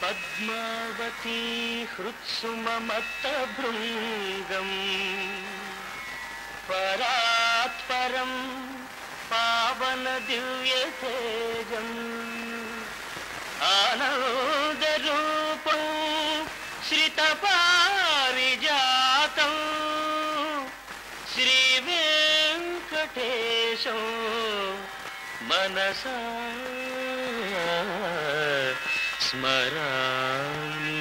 పద్మావతీ హృత్సుమమత్తభృంగం పరాత్పరం పావన దివ్యతేజం ఆనందరూపం శ్రితపారిజాతం శ్రీవేంకటేశం మనసా స్మరామి.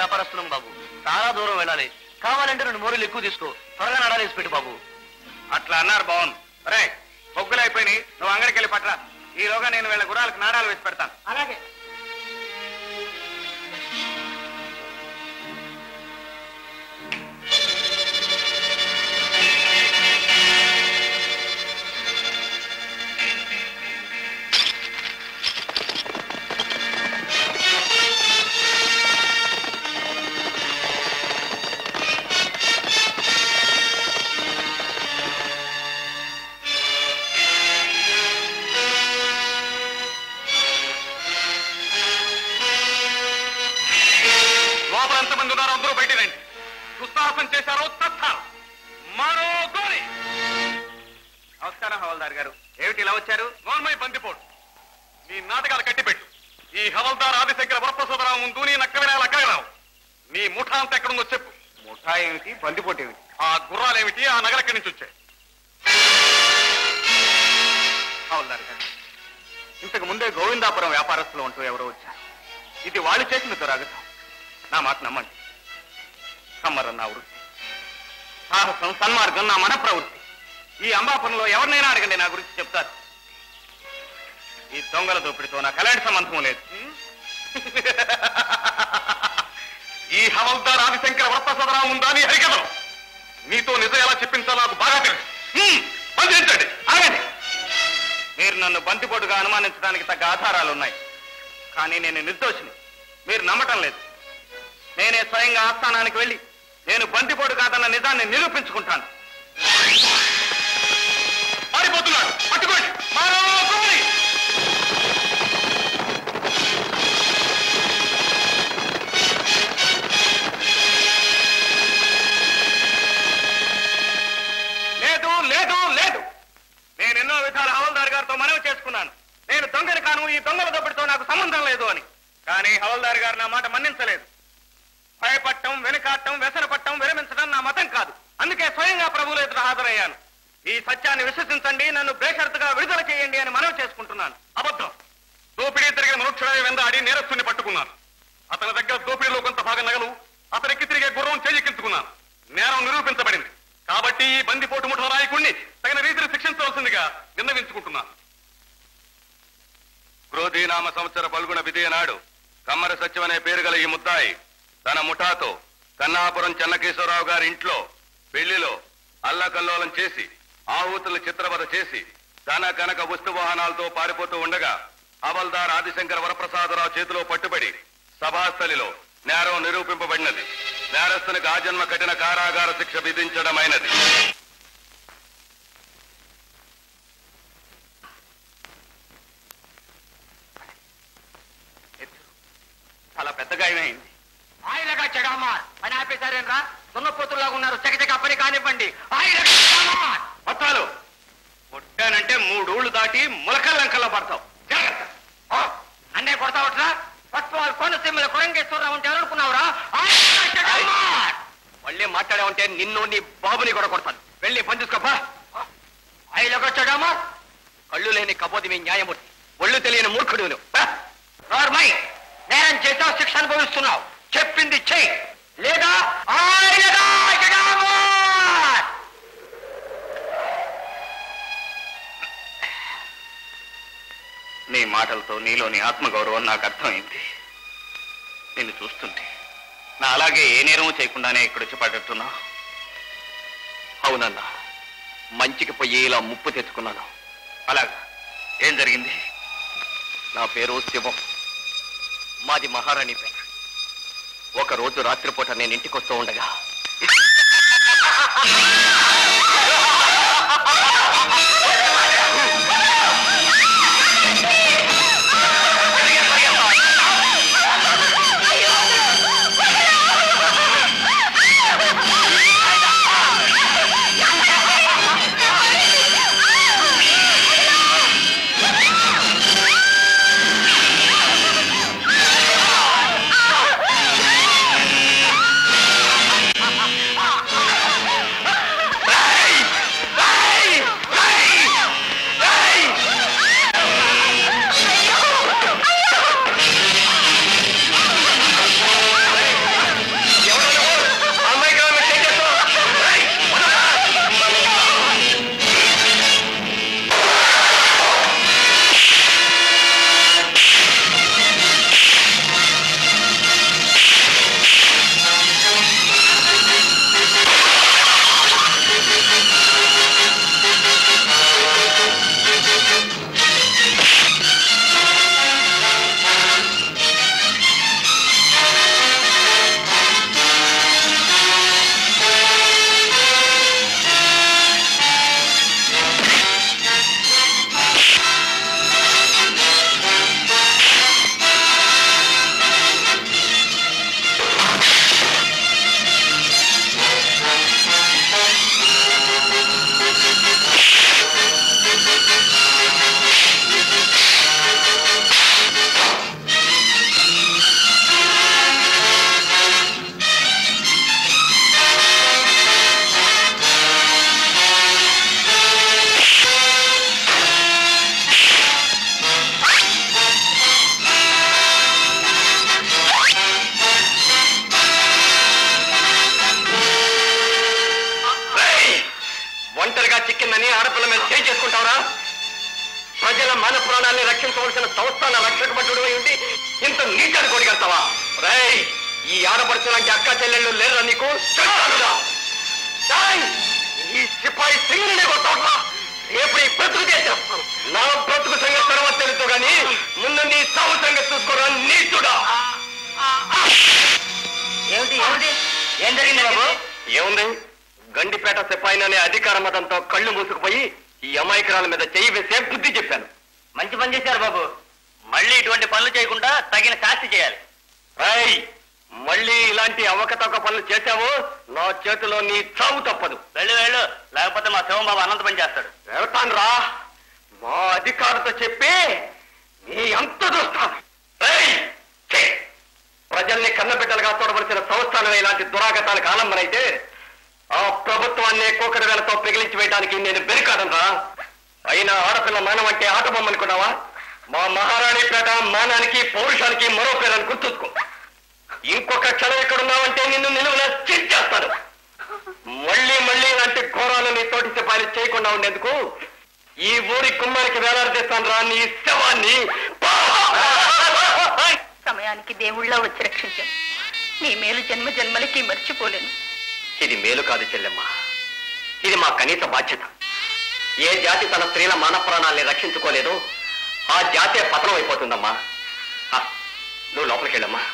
వ్యాపారస్తున్నాం బాబు. చాలా దూరం వెళ్ళాలి. కావాలంటే 2 మోరీలు ఎక్కువ తీసుకో. త్వరగా నడాలేసి పెట్టు బాబు. అట్లా అన్నారు బాగుంది. రే బొగ్గులు అయిపోయినాయి, నువ్వు అంగడికి వెళ్ళి పట్రా. ఈలోగా నేను వీళ్ళ గుర్రాలకు నాడాలు వేసి పెడతాను. అలాగే. చేశారో తత్తారు. నమస్కారం హవల్దార్ గారు. ఏమిటి ఇలా వచ్చారు? నోర్మై బందిపోటు, నీ నాటకాలు కట్టిపెట్టు. ఈ హవల్దార్ ఆదిశంకర వరప్రసాదరావు ముందు నీ నక్కవినాలు అక్కడరావు. నీ ముఠా అంతా ఎక్కడుందో చెప్పు. ముఠా ఏమిటి, బందిపోటు ఏమిటి, ఆ గుర్రాలేమిటి, ఆ నగలు ఎక్కడి నుంచి వచ్చాయి? హవల్దార్ గారు, ఇంతకు ముందే గోవిందాపురం వ్యాపారస్తులు అంటూ ఎవరో వచ్చారు. ఇది వాళ్ళు చేసిన దురాగతం. నా మాట నమ్మండి. సమ్మరం నా వృత్తి, సాహసం సన్మార్గం నా మన ప్రవృత్తి. ఈ అంబాపురంలో ఎవరినైనా అడగండి, నా గురించి చెప్తారు. ఈ దొంగల దోపిడితో నాకు ఎలాంటి సంబంధం లేదు. ఈ హవల్దార్ ఆదిశంకర వరప్రసాదరావు ఉందా నీ హరికథం? నీతో నిజం ఎలా చెప్పించాలో నాకు బాగా తెలుసు. బంధించండి. ఆగండి. మీరు నన్ను బంతిపోటుగా అనుమానించడానికి తగ్గ ఆధారాలున్నాయి, కానీ నేను నిర్దోషిని. మీరు నమ్మటం లేదు. నేనే స్వయంగా ఆస్థానానికి వెళ్ళి నేను బంతిపోటు కాదన్న నిజాన్ని నిరూపించుకుంటాను. పారిపోతున్నాడు, పట్టుకోండి. లేదు లేదు లేదు, నేను ఎన్నో విధాల హవల్దార్ గారితో మనవి చేసుకున్నాను. నేను దొంగని కాను, ఈ దొంగల దొబ్బడితో నాకు సంబంధం లేదు అని. కానీ హవల్దార్ గారు నా మాట మన్నించలేదు. భయపట్టం, వెనుకాటం, వ్యసనపట్టం, విరమించడం నా మతం కాదు. అందుకే స్వయంగా ప్రభువుల ఎదుట హాజరయ్యాను. ఈ సత్యాన్ని విశ్వసించండి, నన్ను బేషరతుగా విడుదల చేయండి అని మనవి చేసుకుంటున్నాను. అబద్ధం. దోపిడీ జరిగిన మనుక్షుడే వెందాడి నేరస్తుని పట్టుకున్నాను. అతని దగ్గర దోపిడీలో కొంత భాగం నగలు, అతనికి తిరిగే గుర్రం చేజిక్కించుకున్నాను. నేరం నిరూపించబడింది. కాబట్టి ఈ బందిపోటు ముఠా నాయకుడిని తగిన రీతిని శిక్షించవలసిందిగా విన్నవించుకుంటున్నాను. క్రోధీనామ సంవత్సర పల్గొన విధేయ నాడు కమ్మర సత్యం అనే పేరు గల ఈ ముద్దాయి తన ముఠాతో కన్నాపురం చెన్నకేశ్వరరావు గారి ఇంట్లో పెళ్లిలో అల్లకల్లోలం చేసి ఆహూతుల చిత్రవద చేసి ధన కనక వస్తు వాహనాలతో పారిపోతూ ఉండగా హవల్దార్ ఆదిశంకర వరప్రసాదరావు చేతిలో పట్టుబడి సభాస్థలిలో నేరం నిరూపింపబడినది. నేరస్తునికి ఆజన్మ కఠిన కారాగార శిక్ష విధించడమైనది. చాలా పెద్ద గాయమైంది. ఆయనగా చెడమ్మా పని ఆపేశారేనరా? దున్నపోతుల్లాగా ఉన్నారు. చకచక పని కానివ్వండి. మొత్తాలు కొట్టానంటే 3 ఊళ్ళు దాటి ములకల్లంకల్లో పడతావు. జాగ్రత్త. అన్నే కొడతావట్రా? ఫస్ట్ వాళ్ళు కోనసీమల కొరంగేశ్వరరావు ఉంటే ఎవరనుకున్నావురా? మళ్ళీ మాట్లాడావంటే నిన్ను నీ బాబుని కూడా కొడతాను. వెళ్ళి పని చూసుకోపా. ఆయనగా చెడమ్మా కళ్ళు లేని కబోది మీ న్యాయమూర్తి, ఒళ్ళు తెలియని మూర్ఖుడు. నోర్మై, నేరం చేసావు, శిక్ష అనుభవిస్తున్నావు. చెప్పింది చెయ్యి, లేదా నీ మాటలతో నీలోని ఆత్మగౌరవం నాకు అర్థమైంది. నిన్ను చూస్తుంటే నా అలాగే ఏ నేరము చేయకుండానే ఇక్కడొచ్చి పడట్టున్నా. అవునన్నా, మంచికి పోయి ఇలా ముప్పు తెచ్చుకున్నాను. అలాగా ఏం జరిగింది? నా పేరు శివం, మాది మహారాణిపేట. ఒకరోజు రాత్రిపూట నేను ఇంటికి వస్తూ ఉండగా రక్షించవలసిన సంస్థాన రక్షకభటుడు ఉండి ఇంత నీచాన్ని కొడిగడతావా? రై, ఈ ఆడపడుచు లాంటి అక్క చెల్లెళ్ళు లేరా నీకు? ఈ సిపాయి సింగినే కొట్టా రేపు ఈ బ్రతుకు చేసేస్తాను. నా బ్రతుకు సంగతి తర్వాత తెలుసు గాని ముందు నీ సాగు సంగతి చూసుకోరా నీచుడా. ఏమిటి ఏమిటి ఏం జరిగింది బాబు? ఏముంది, గండిపేట సిపాయిననే అధికార మతంతో కళ్ళు మూసుకుపోయి ఈ అమాయకురాల మీద చెయ్యి వేసే బుద్ధి చెప్పాను. మంచి పని చేశారు బాబు. మళ్ళీ ఇటువంటి పనులు చేయకుండా తగిన శాస్తి చేయాలి. రై, మళ్ళీ ఇలాంటి అవకతవక పనులు చేశావు నా చేతిలో నీ చావు తప్పదు. వెళ్ళు వెళ్ళు, లేకపోతే మా శివం బాబు అనంత పని చేస్తాడు. వెళ్తాను రా, మా అధికారులతో చెప్పి నీ అంత చూస్తాను. ప్రజల్ని కన్నబిడ్డలుగా చూడవలసిన సంస్థానం ఇలాంటి దురాగతాలకు ఆలంబనైతే ఆ ప్రభుత్వాన్ని కోకటి వేలతో పిగిలించి వేయడానికి నేను బెరికాడనరా. అయినా ఆడపిల్ల మానం అంటే ఆట బొమ్మనుకున్నావా? మా మహారాణిపేట మానానికి పౌరుషానికి మరో పేరని గుర్తుంచుకో. ఇంకొక క్షణం ఎక్కడున్నావంటే నిన్ను నిలువున చేస్తాను. మళ్ళీ మళ్ళీ ఇలాంటి ఘోరాలు నీ తోటి సిపాయిలు చేయకుండా ఉండేందుకు ఈ ఊరి గుమ్మానికి వేలాడదీస్తాను రా నీ శవాన్ని. సమయానికి దేవుళ్ళ వచ్చి రక్షించాం. నీ మేలు జన్మ జన్మలకి మర్చిపోలేను. ఇది మేలు కాదు చెల్లెమ్మ, ఇది మా కనీస బాధ్యత. ఏ జాతి తన స్త్రీల మాన ప్రాణాల్ని రక్షించుకోలేదో ఆ జాతే పతనం అయిపోతుందమ్మా. నువ్వు లోపలికి వెళ్ళమ్మా.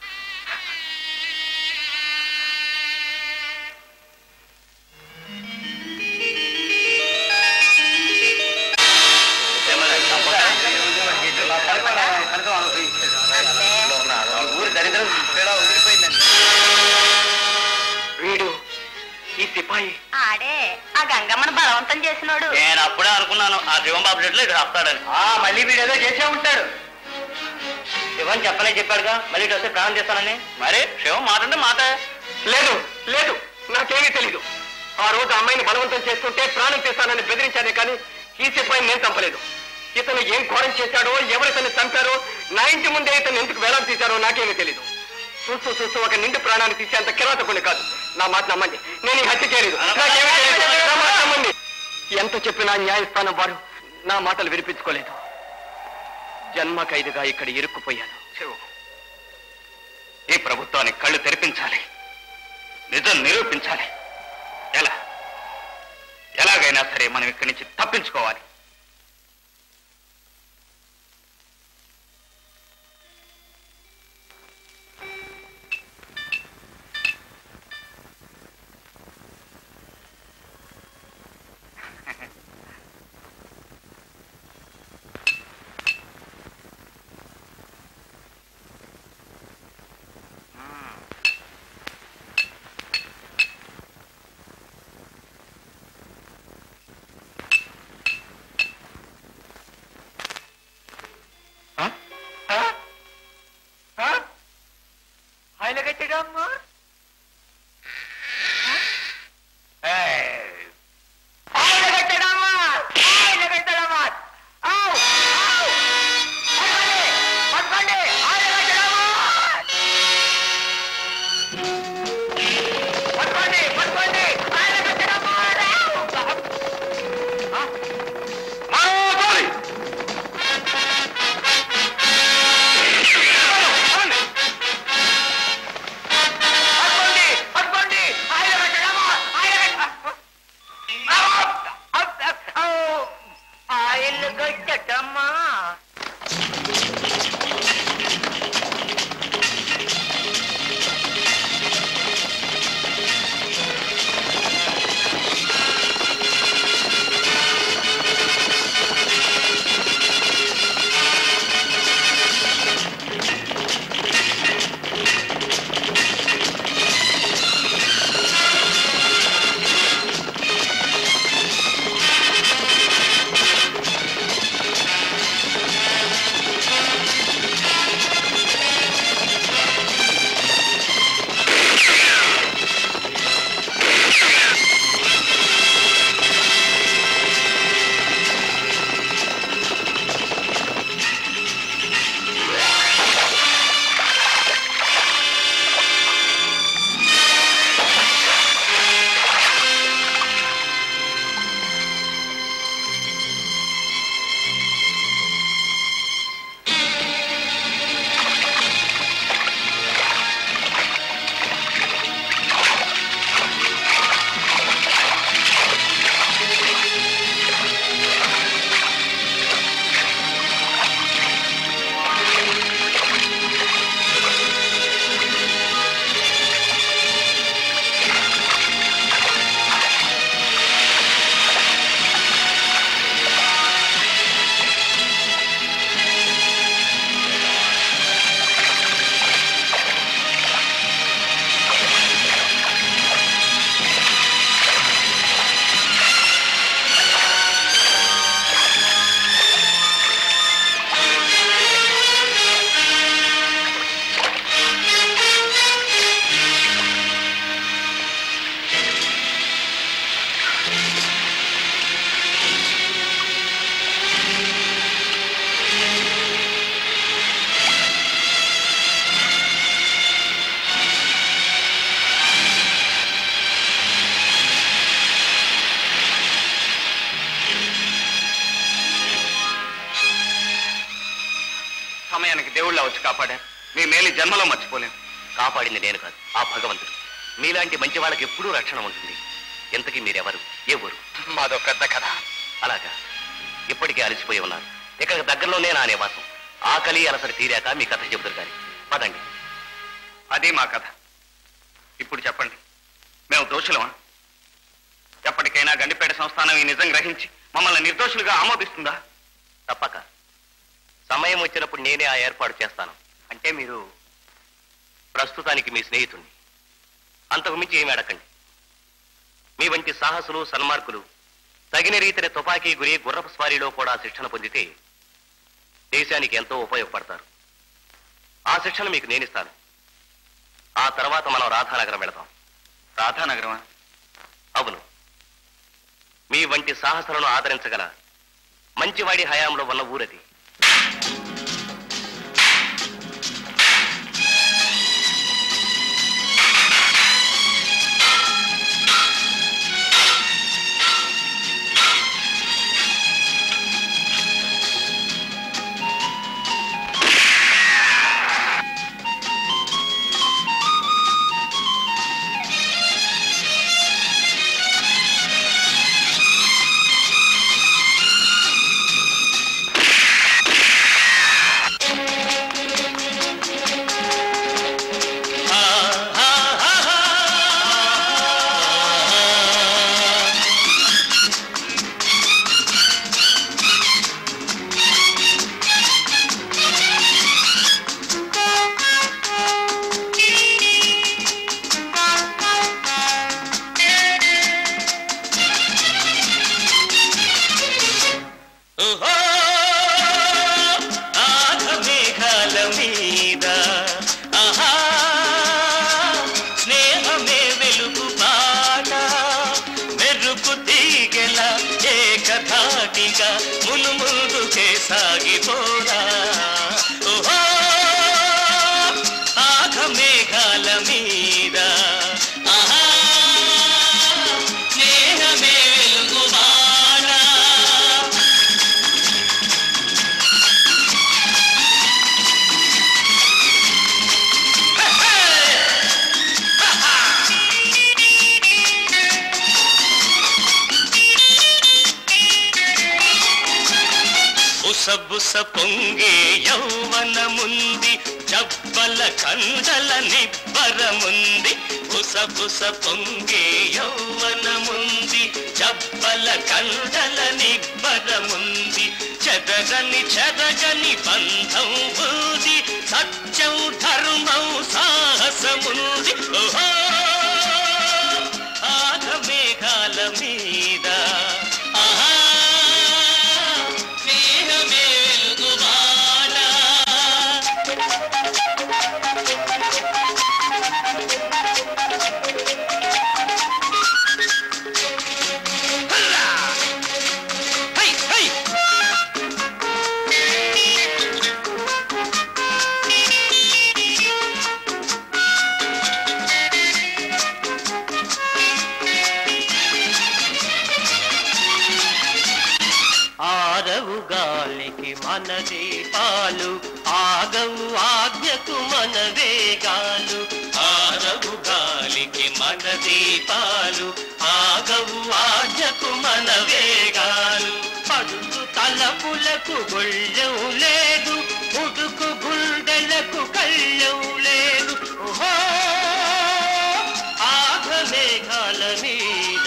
వీడు ఈ సిపాయి ఆడే ఆ గంగమ్మను బలవంతం చేసినాడు. నేను అప్పుడే అనుకున్నాను ఆ శివం బాబు చెట్లు ఇటు వస్తాడని. మళ్ళీ వీడు ఏదో చేసే ఉంటాడు. శివన్ చెప్పనే చెప్పాడుగా మళ్ళీ ఇటు వస్తే ప్రాణం చేస్తానని. మరి శివం మాట అంటే మాట. లేదు లేదు, నాకేమీ తెలీదు. ఆ రోజు అమ్మాయిని బలవంతం చేస్తుంటే ప్రాణం తీస్తానని బెదిరించానే కానీ ఈ సిపాయిని నేను చంపలేదు. ఇతను ఏం ఘోరం చేశాడో, ఎవరితన్ని చంపారో, నా ఇంటి ముందే ఇతను ఎందుకు వేలాడు తీశారో నాకేమీ తెలీదు. చూస్తూ చూస్తూ ఒక నిండు ప్రాణాన్ని తీసేంత కిరాతకుని కాదు. నా మాట నమ్మండి, నేను ఈ హత్య చేయలేదు. నాకేమీ తెలీదు. నా మాట నమ్మండి. ఎంత చెప్పినా న్యాయస్థానం వారు నా మాటలు వినిపించుకోలేదు. జన్మ ఖైదుగా ఇక్కడ ఇరుక్కుపోయాను. ఈ ప్రభుత్వానికి కళ్ళు తెరిపించాలి, నిజం నిరూపించాలి. ఎలాగైనా సరే మనం ఇక్కడి నుంచి తప్పించుకోవాలి. కాపాడారు. మీ మేలు జన్మలో మర్చిపోలేము. కాపాడింది నేను కాదు, ఆ భగవంతుడు. మీలాంటి మంచి వాళ్ళకి ఎప్పుడూ రక్షణ ఉంటుంది. ఎంతకీ మీరెవరు, ఏ ఊరు? మాదో పెద్ద కథ. అలాగా, ఇప్పటికే అలసిపోయి ఉన్నారు. ఇక్కడ దగ్గరలోనే నా నివాసం. ఆకలి అలసరి తీరాక మీ కథ చెబుతారు కానీ పదండి. అది మా కథ. ఇప్పుడు చెప్పండి, మేము దోషులమా? ఎప్పటికైనా గండిపేట సంస్థానం ఈ నిజం గ్రహించి మమ్మల్ని నిర్దోషులుగా ఆమోదిస్తుందా? తప్పక. సమయం వచ్చినప్పుడు నేనే ఆ ఏర్పాటు చేస్తాను. అంటే మీరు ప్రస్తుతానికి మీ స్నేహితుణ్ణి. అంతకు మించి ఏమి అడగండి. మీ వంటి సాహసులు, సన్మార్కులు తగిన రీతిని తుపాకీ గురి, గుర్రపు స్వారీలో కూడా శిక్షణ పొందితే దేశానికి ఎంతో ఉపయోగపడతారు. ఆ శిక్షణ మీకు నేనిస్తాను. ఆ తర్వాత మనం రాధానగరం వెళతాం. రాధానగరమా? అవును. మీ వంటి సాహసులను ఆదరించగల మంచివాడి హయాంలో ఉన్న ఊరది. బుసబుస పొంగే యౌవనముంది, జబ్బల కండల నిబ్బరముంది. బుసబుస పొంగే యౌవనముంది, జబ్బల కండల నిబ్బరముంది. చెదరని చెదగని బంధం ఉంది, సత్యం ధర్మం సాహసముంది. ఓహో ఆగమేఘాల మీద మనదే పాలు, ఆగవు ఆజ్ఞకు మన వేగాలు. ఆరవు గాలికి మనదే పాలు, ఆగవు ఆజ్ఞకు మన వేగాలు. పడుతు తలపులకు గొళ్ళెం లేదు, ఉడుకు గుండెలకు కళ్ళెం లేదు. ఓహో ఆగమేఘాల మీద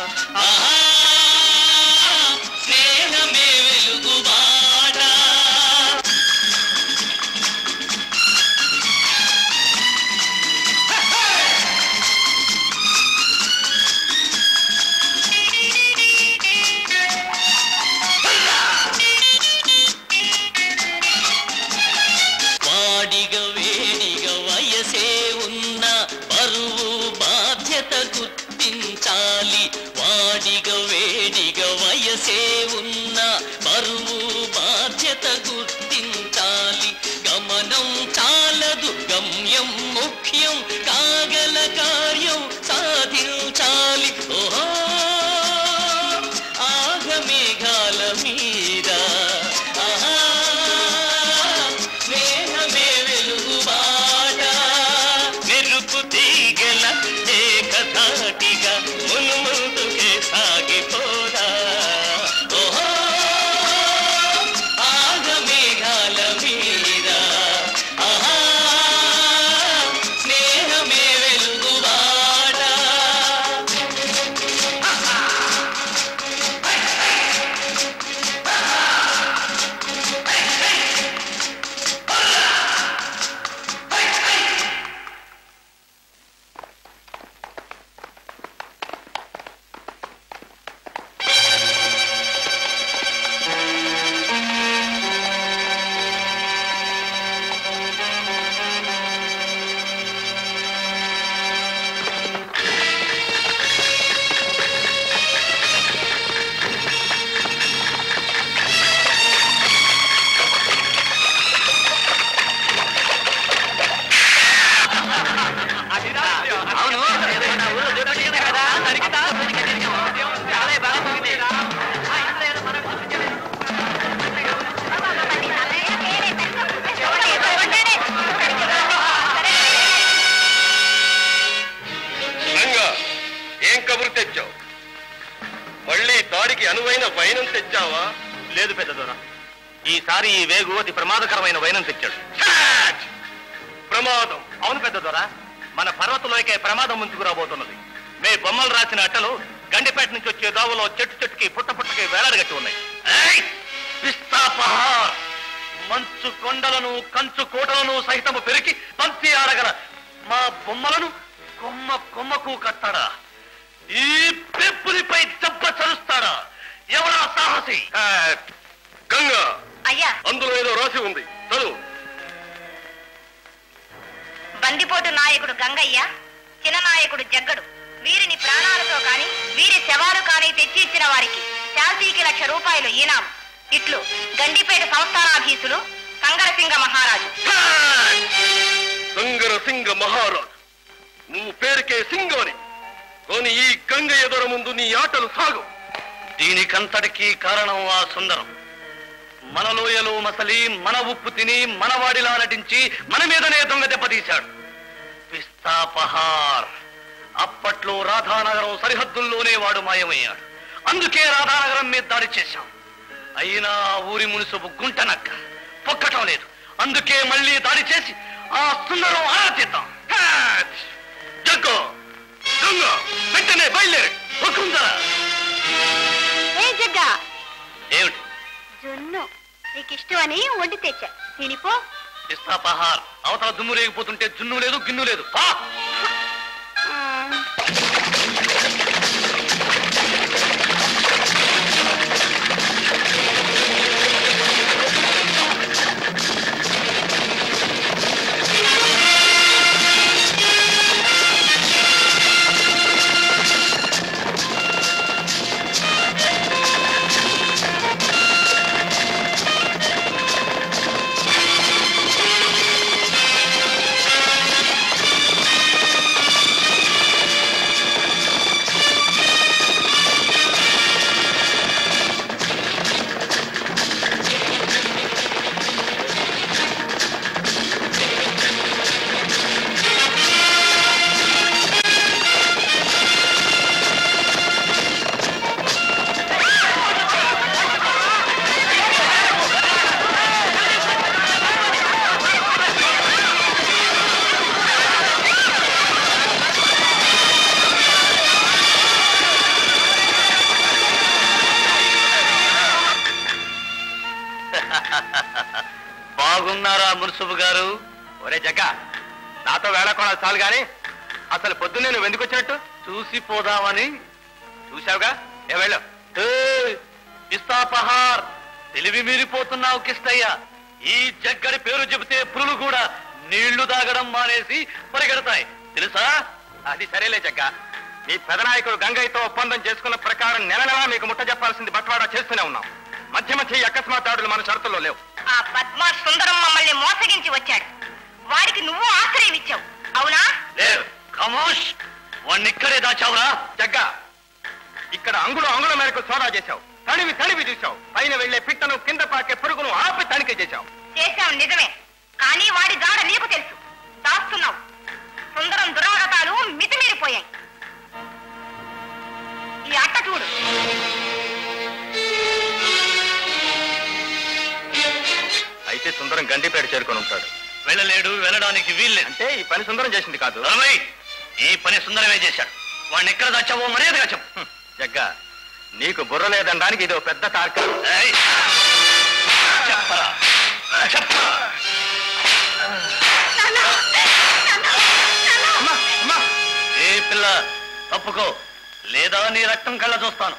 గుర్తించాలి. వాడిగ వేడిగ వయసే ఉన్న బరువు బాధ్యత గుర్తించాలి. గమనం చాలదు, గమ్యం ముఖ్యం, కాగల కార్యం సాధించాలి. ఓహో ఆగమేఘాల మీద స్నేహమే వైనం తెచ్చావా? లేదు పెద్దదొర, ఈసారి ఈ వేగు అతి ప్రమాదకరమైన వైనం తెచ్చాడు. ప్రమాదం? అవును పెద్దదొర, మన పర్వతలోకే ప్రమాదం ముంచుకురాబోతున్నది. మే బొమ్మలు రాసిన అట్టలు గండిపేట నుంచి వచ్చే దోవలో చెట్టు చెట్టుకి పుట్ట పుట్టకి వేలాడగట్టి ఉన్నాయి. పిస్తాపహార్! మంచు కొండలను కంచు కోటలను సహితము పెరిగి పంచి ఆడగల మా బొమ్మలను కొమ్మ కొమ్మకు కట్టాడా? ఈ పెప్పునిపై దెబ్బ చరుస్తాడా? ఎవరా సాహసి? గంగ, అయ్యా, అందులో ఏదో రాసి ఉంది, చదువు. బందిపోటు నాయకుడు గంగయ్య, చిన్న నాయకుడు జగ్గడు వీరిని ప్రాణాలతో కాని వీరి శవాలు కాని తెచ్చి ఇచ్చిన వారికి శాల్తీకి ₹1,00,000 ఈనాం. ఇట్లు గండిపేట సంస్థానాధీశులు సంగరసింగ మహారాజు. సంగరసింగ మహారాజు, నువ్వు పేరుకే సింగోని, కానీ ఈ గంగ ఎదుర ముందు నీ ఆటలు సాగు. దీనికంతటికీ కారణం ఆ సుందరం. మన లోయలో మసలి మన ఉప్పు తిని మనవాడిలా నటించి మన మీదనే దొంగ దెబ్బతీశాడు. పిస్తాపహార్! అప్పట్లో రాధానగరం సరిహద్దుల్లోనే వాడు మాయమయ్యాడు. అందుకే రాధానగరం మీద దాడి చేశాం. అయినా ఊరి మునుసుపు గుంటనక్క పొక్కటం లేదు. అందుకే మళ్ళీ దాడి చేసి ఆ సుందరం ఆరాధిద్దాం. జగ్గో, గంగ, వెంటనే బయలుదేరి. జగ్గా, ఏమిటి? జున్ను నీకు ఇష్టం అని వండి తెచ్చా, తినిపో. పిస్తాపహార్! అవతల దుమ్ము రేగిపోతుంటే జున్ను లేదు గిన్ను లేదు. బాగున్నారా మున్సుబు గారు? ఒరే జగ్గ, నాతో వేళకోణాలు చాలు గాని అసలు పొద్దున్నే నువ్వు ఎందుకు వచ్చినట్టు? చూసిపోదామని. చూశావుగా, ఏ వెళ్ళు. పిస్తాపహార్! తెలివి మీరిపోతున్నావు కిష్టయ్య. ఈ జగ్గడి పేరు చెబితే పురులు కూడా నీళ్లు తాగడం మానేసి పరిగెడతాయి తెలుసా? అది సరేలే జగ్గ, మీ పెదనాయకుడు గంగయ్యతో ఒప్పందం చేసుకున్న ప్రకారం నెల నెలా మీకు ముట్ట చెప్పాల్సింది బట్వాడా చేస్తూనే ఉన్నాం. మధ్య మధ్య అకస్మాత్ దాడులు మన షరతుల్లో లేవు. ఆ పద్మా సుందరం మమ్మల్ని మోసగించి వచ్చాడు. వాడికి నువ్వు ఆశ్రయం ఇచ్చావు, అవునా? లేదు, ఖమోష్! వాడిని ఇక్కడే దాచావురా? జగ్గ, ఇక్కడ అంగుళం మేరకు సోదా చేశావు, తడివి చూశావు, పైన వెళ్లే పిట్టను కింద పాకే పురుగును ఆపి తనిఖీ చేశావు. చేశావు నిజమే, కానీ వాడి జాడ నీకు తెలుసు, దాస్తున్నావు. సుందరం దురాగతాలు మితిమీరిపోయాయి. ఈ అట్ట చూడు. అయితే సుందరం గండిపేట చేరుకొని ఉంటాడు. వెళ్ళలేడు, వెళ్ళడానికి వీల్లేదు. అంటే ఈ పని సుందరం చేసింది కాదు. ఈ పని సుందరమే చేశాడు. వాడిని ఎక్కడ దాచావో మర్యాదగా చెప్పు. జగ్గ, నీకు బుర్ర లేదనడానికి ఇది పెద్ద తార్క. చెప్పరా చెప్పరా? ఏ పిల్ల, తప్పుకో, లేదా నీ రక్తం కళ్ళ చూస్తాను.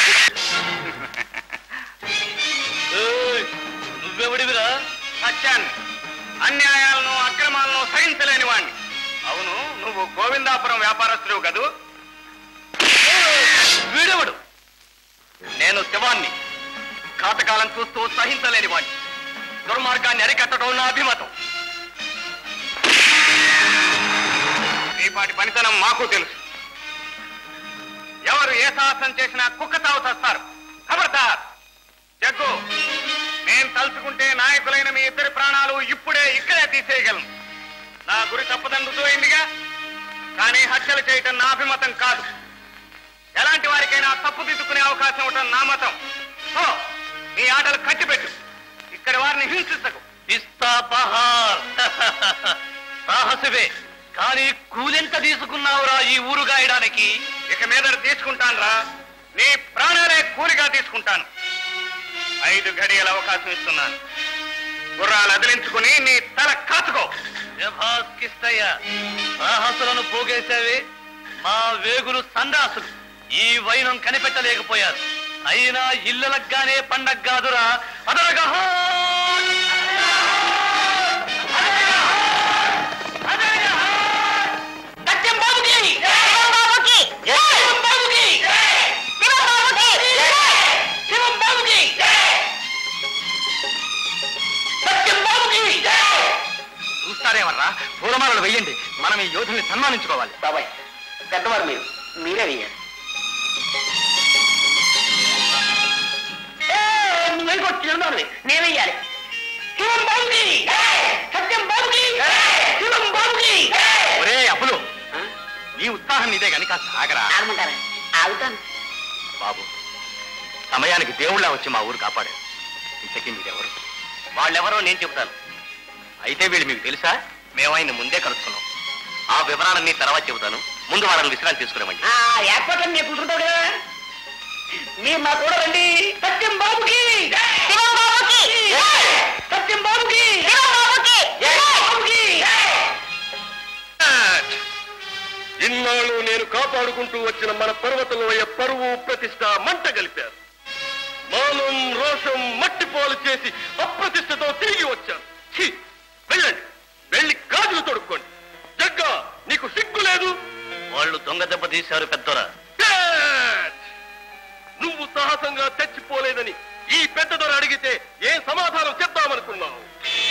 నువ్వెవడివిరా? సత్యాన్ని, అన్యాయాలను అక్రమాలను సహించలేని వాణ్ణి. అవును, నువ్వు గోవిందాపురం వ్యాపారస్తుడు కదూ? వీడెవడు? నేను శివాన్ని, కాతకాలం చూస్తూ సహించలేని వాణ్ణి. దుర్మార్గాన్ని అరికట్టడం నా అభిమతం. ఈపాటి పనితనం మాకు తెలుసు. ఎవరు ఏ సాహసం చేసినా కుక్క తావు చేస్తారు. ఖబర్దార్! జగ్గు, నేను తలుచుకుంటే నాయకులైన మీ ఇద్దరి ప్రాణాలు ఇప్పుడే ఇక్కడే తీసేయగలను. నా గురి తప్పదని రుజువైందిగా, కానీ హత్యలు చేయటం నా అభిమతం కాదు. ఎలాంటి వారికైనా తప్పుదిద్దుకునే అవకాశం ఇవ్వటం నా మతం. నీ ఆటలు కట్టిపెట్టు. ఇక్కడి వారిని హింసించకు. ఇస్తా పహార్. సాహసవే, కానీ కూలెంత తీసుకున్నావురా ఈ ఊరు గాయడానికి? ఇక మీద తీసుకుంటాను రా. నీ ప్రాణాలే కూలిగా తీసుకుంటాను. 5 గడియల అవకాశం ఇస్తున్నాను. గుర్రాలు అదిలించుకుని నీ తల కాచుకో. కిష్టయ్య, సాహసులను పోగేసేవి మా వేగులు సందాసులు ఈ వైనం కనిపెట్టలేకపోయారు. అయినా ఇళ్ళలగ్గానే పండగ కాదురా. అదరగా చూస్తారేమర్రా, పూలమాలలు వెయ్యండి. మనం ఈ యోధుల్ని సన్మానించుకోవాలి. బాబాయ్, పెద్దవారు మీరే వెయ్యాలి. నేను వెయ్యాలి. ఒరే అప్పులు, నీ ఉత్సాహం నీదే గాని కాస్త ఆగరా. ఆగమంటారా? ఆగుతాను. బాబు, సమయానికి దేవుళ్ళ వచ్చి మా ఊరు కాపాడారు. ఇంతకీ మీరెవరు? వాళ్ళెవరో నేను చెబుతాను. అయితే వీళ్ళు మీకు తెలుసా? మేము ఆయన ముందే కలుసుకున్నాం. ఆ వివరాలన్నీ తర్వాత చెబుతాను. ముందు వాళ్ళని విశ్రాంతి తీసుకునేవండి. ఏర్పాట్లను నేను కూర్చుంటావు కదా. మీరు మా కూడా రండి. సత్యం బాబుకి, సత్యం బాబుకి, ఇన్నాళ్ళు నేను కాపాడుకుంటూ వచ్చిన మన పర్వతలోయ పరువు ప్రతిష్ట మంట కలిపారు. మానం రోషం మట్టిపాలు చేసి అప్రతిష్టతో తిరిగి వచ్చాను. వెళ్ళండి, వెళ్ళి గాజులు తొడుక్కోండి. జగ్గా, నీకు సిగ్గు లేదు? వాళ్ళు దొంగ దెబ్బ తీశారు పెద్దోరా. నువ్వు సాహసంగా తెచ్చిపోలేదని ఈ పెద్ద దొర అడిగితే ఏం సమాధానం చెప్తామనుకున్నావు?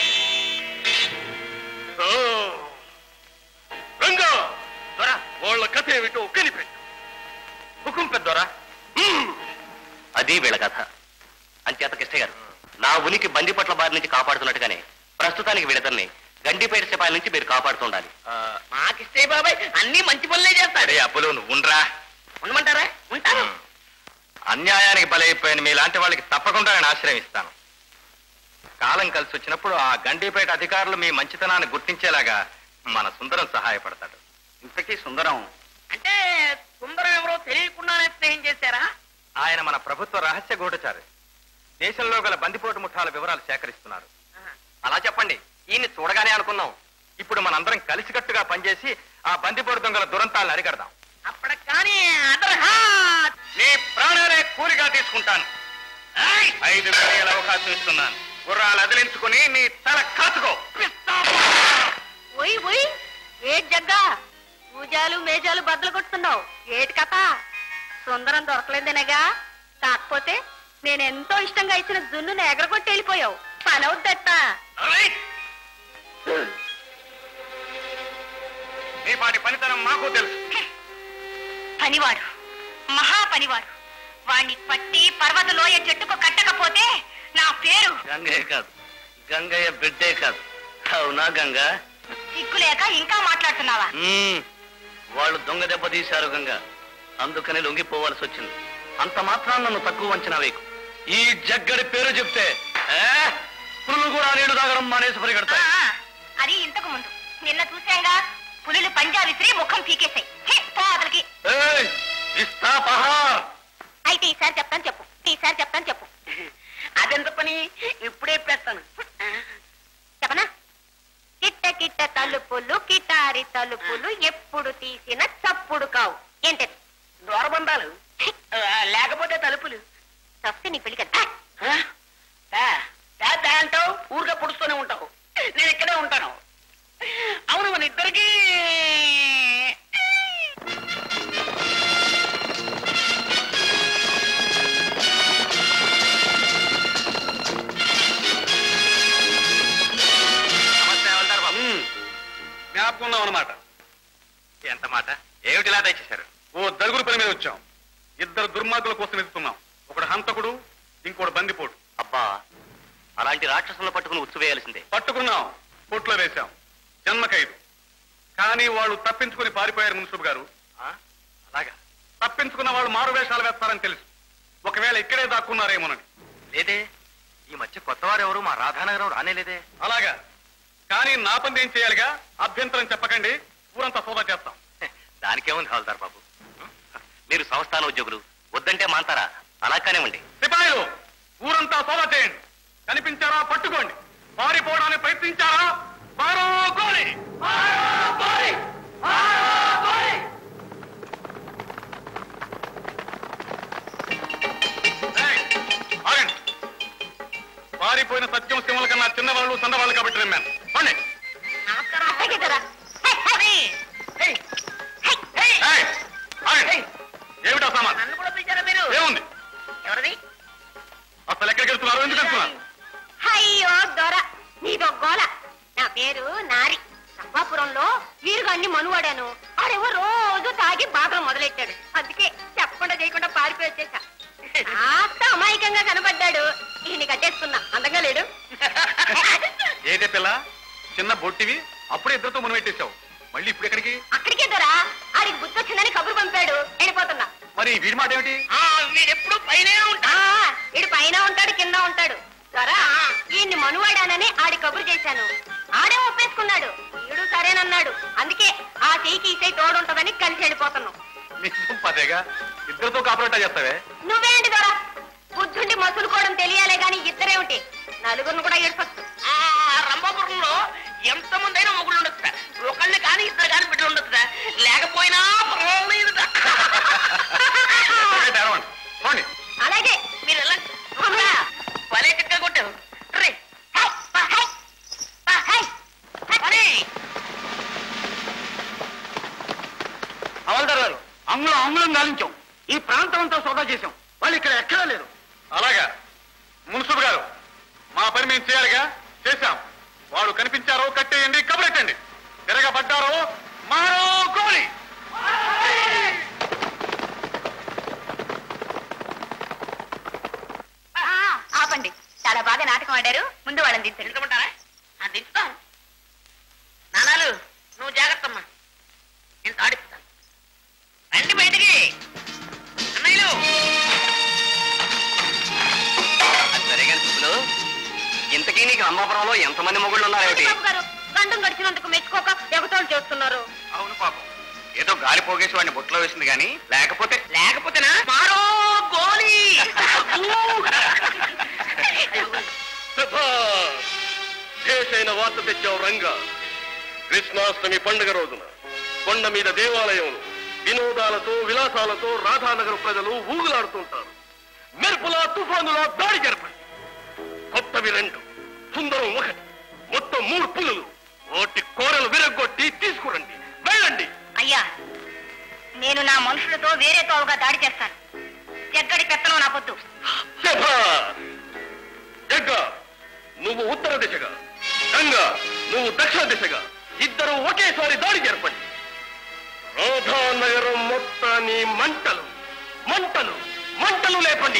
రంగా, వాళ్ళ కథ ఏమిటో కనిపెట్టు. హుకుం పెద్దోరా. అది వీళ్ళ కథ. అంచేత కిష్టయ్య గారు, నా ఉనికి బందిపట్ల బారి నుంచి కాపాడుతున్నట్టుగానే ప్రస్తుతానికి వీళ్ళిద్దరిని గండిపేట సిపాయిల నుంచి మీరు కాపాడుతుండాలి. మాకిస్తే బాబాయ్ అన్ని మంచి పనులే చేస్తాడు. అప్పులు నువ్వు ఉండరా. ఉండమంటారా? ఉంటాను. అన్యాయానికి బలైపోయిన మీలాంటి వాళ్ళకి తప్పకుండా నేను ఆశ్రయం ఇస్తాను. కాలం కలిసి వచ్చినప్పుడు ఆ గండిపేట అధికారులు మీ మంచితనాన్ని గుర్తించేలాగా మన సుందరం సహాయపడతాడు. ఇంతకీ సుందరం అంటే సుందరం ఎవరో తెలియకుండానే స్నేహం చేశారా? ఆయన మన ప్రభుత్వ రహస్య గూఢచారి. దేశంలో గల బందిపోటు ముఠాల వివరాలు సేకరిస్తున్నారు. అలా చెప్పండి, ఈయన్ని చూడగానే అనుకున్నాం. ఇప్పుడు మనందరం కలిసికట్టుగా పనిచేసి ఆ బందిపోటు దొంగల దురంతాలను అరికడదాం. అప్పటికి కానీ నీ ప్రాణాలే కూలిగా తీసుకుంటాను. 5 గడియల అవకాశం ఇస్తున్నాను. గుర్రాలు అదిలించుకుని నీ తల కాచుకో. ఓయ్ ఓయ్, ఏటి జగ్గా పూజాలు మేజాలు బద్దలు కొడుతున్నావు? ఏటి కథ? సుందరం దొరకలేదనగా? కాకపోతే నేనెంతో ఇష్టంగా ఇచ్చిన జున్నును ఎగరగొట్టి వెళ్ళిపోయావు. పని అవుద్దట. నీ పాటి పనితనం మాకు తెలుసు. పనివాడు, మహా పనివాడు. వాణ్ణి పట్టి పర్వతలోయ చెట్టుకు కట్టకపోతే నా పేరు గంగయ్య కాదు, గంగయ్య బిడ్డే కాదు. అవునా గంగ? సిగ్గులేక ఇంకా మాట్లాడుతున్నావా? వాళ్ళు దొంగ దెబ్బ తీశారు గంగ, అందుకని లొంగిపోవాల్సి వచ్చింది. అంత మాత్రాన్ని నన్ను తక్కువ అంచనా వేయకు. ఈ జగ్గడి పేరు చెప్తే పులులు కూడా నీళ్లు తాగడం మానేసి పరిగెడతాయి. అది ఇంతకు ముందు. నిన్న చూశాంగా, పులులు పంజా విసిరి ముఖం పీకేశాయి. అతనికి ఇస్తా పహార్. అయితే ఈసారి చెప్తాను చెప్పు, ఈసారి చెప్తాను చెప్పు. అదెంత పని? ఇప్పుడే పెడతాను. చెప్పనా? కిట్ట కిట్ట తలుపులు, కిటారి తలుపులు ఎప్పుడు తీసిన చప్పుడు కావు. ఏంటది? దూరబంధాలు లేకపోతే తలుపులు. తప్పితే నీ పెళ్లి కదా. అంటావు, ఊరిగా పుడుస్తూనే ఉంటావు. నేను ఇక్కడే ఉంటాను. అవును, మన ఇద్దరికి జ్ఞాపకం అన్నమాట. ఎంత మాట? ఏమిటిలా దయచేశారు? ఓ దరుగురు పని మీద వచ్చాం. 2 దుర్మార్గుల కోసం ఎదుగుతున్నాం. ఒకడు హంతకుడు, ఇంకోటి బందిపోటు. అబ్బా, అలాంటి రాక్షసులను పట్టుకుని ఉచ్చువేయాల్సిందే. పట్టుకున్నాం, కోట్లో వేశాం, జన్మ ఖైదు. కానీ వాళ్ళు తప్పించుకుని పారిపోయారు మున్సిబ్ గారు. అలాగా? తప్పించుకున్న వాళ్ళు మారువేషాలు వేస్తారని తెలుసు. ఒకవేళ ఇక్కడే దాక్కున్నారేమోనని. లేదే, ఈ మధ్య కొత్తవారు ఎవరు మా రాధానగరం రానేలేదే. అలాగా? కానీ నా పని ఏం చేయాలిగా? అభ్యంతరం చెప్పకండి, ఊరంతా సోదా చేస్తాం. దానికేముంది హవల్దార్ బాబు, మీరు సంస్థాన ఉద్యోగులు, వద్దంటే మాంతారా? అలా కానివ్వండి. సిపాయిలు, ఊరంతా సోదా చేయండి. కనిపించారా పట్టుకోండి, పారిపోవడానికి ప్రయత్నించారా పారుకోండి. పారిపోయిన సత్యం సింహల కన్నా చిన్నవాళ్ళు సన్నవాళ్ళు కాబట్టి నమ్మాను. ఏమిటా సామాన్? ఏముంది? అసలు ఎక్కడికి వెళ్తున్నారు? ఎందుకు వెళ్తున్నారు? అయ్యో దొర, నీదో గోల. నా పేరు నారి. సంబాపురంలో వీరుగా అన్ని మనువాడాను. ఆడేమో రోజు తాగి బాగా మొదలెట్టాడు. అందుకే చెప్పకుండా చేయకుండా పారిపోయి వచ్చేసా. కాస్త అమాయకంగా కనబడ్డాడు. ఈయన కట్టేసుకున్నా. అందంగా లేడు? ఏదే పిల్ల, చిన్న బొట్టివి, అప్పుడే ఇద్దరితో మునవెట్టేశావు. మళ్ళీ ఇప్పుడు ఎక్కడికి? అక్కడికే దొరా. ఆడికి బుద్ధి వచ్చిందని కబురు పంపాడు. వెళ్ళిపోతున్నా. మరి వీడి మాట ఏమిటి? వీడెప్పుడు పైన వీడు పైన ఉంటాడు, కింద ఉంటాడు. దొరా, ఈయన్ని మనువాడానని ఆడి కబురు చేశాను. ఆడే ఒప్పేసుకున్నాడు. వీడు సరేనన్నాడు. అందుకే ఆ చెయ్యికి ఈ చెయ్యి తోడుంటదని కలిసి వెళ్ళిపోతున్నాం. పదేగా ఇద్దరితో కాపరేటా చేస్తావే? నువ్వేంటి దొరా, బుద్ధుండి మసులుకోవడం తెలియాలే గాని ఇద్దరేమిటి, నలుగురిని కూడా ఏడ్పచ్చు. రంభాపురంలో ఎంతమంది అయినా మొగుళ్ళు ఉండొచ్చు. ఒకళ్ళని కానీ ఇద్దరు కానీ బిడ్డలు ఉండొచ్చు. లేకపోయినా అలాగే మీరు ఎలా భలే చిక్క కొట్టారు. హవల్దార్ గారు, అంగుళం గాలించాం. ఈ ప్రాంతం అంతా సోదా చేశాం. వాళ్ళు ఇక్కడ ఎక్కడా లేరు. అలాగా? మున్సిపల్ గారు, మా పని మేము చేయాలిగా, చేశాం. వాడు కనిపించారో కట్టేయండి, కబురెట్టండి. తిరగబడ్డారో మారో గోలి. ఆపండి. చాలా బాగా నాటకం ఆడారు. ముందు వాళ్ళని దించండి. దించమంటారా? దించుతాం. నానాలు, నువ్వు జాగ్రత్తమ్మా, నేను తాడిస్తాను. రండి బయటికి అన్నయ్యలు. సరేగా సుబ్బులు, ఇంతకీ నీకు రంభాపురంలో ఎంతమంది మొగుళ్ళు ఉన్నారేమిటి? గారు, గండం గడిచినందుకు మెచ్చుకోక ఎగతాళి చేస్తున్నారు. అవును పాపం, ఏదో గాలి పోగేసి వాడిని బుట్టలో వేసింది కానీ లేకపోతేనా మారో గోలి. దేశైన వార్త తెచ్చావు రంగా. కృష్ణాష్టమి పండుగ రోజున కొండ మీద దేవాలయంలో వినోదాలతో విలాసాలతో రాధానగర్ ప్రజలు ఊగులాడుతుంటారు. మెరుపులా తుఫానులా దాడి జరపండి. కొత్తవి 2, సుందరం 1, మొత్తం 3 పులులు. ఓటి కోరలు విరగొట్టి తీసుకురండి. వెళ్ళండి. అయ్యా, నేను నా మనుషులతో వేరే తోవగా దాడి చేస్తాను. జగ్గడి పెత్తనం నా పొద్దు. జగ్గ, నువ్వు ఉత్తర దిశగా, గంగా నువ్వు దక్షిణ దిశగా, ఇద్దరు ఒకేసారి దాడి జరపండి. రాధానగరం మొత్తాన్ని మంటలు మంటలు మంటలు లేపండి.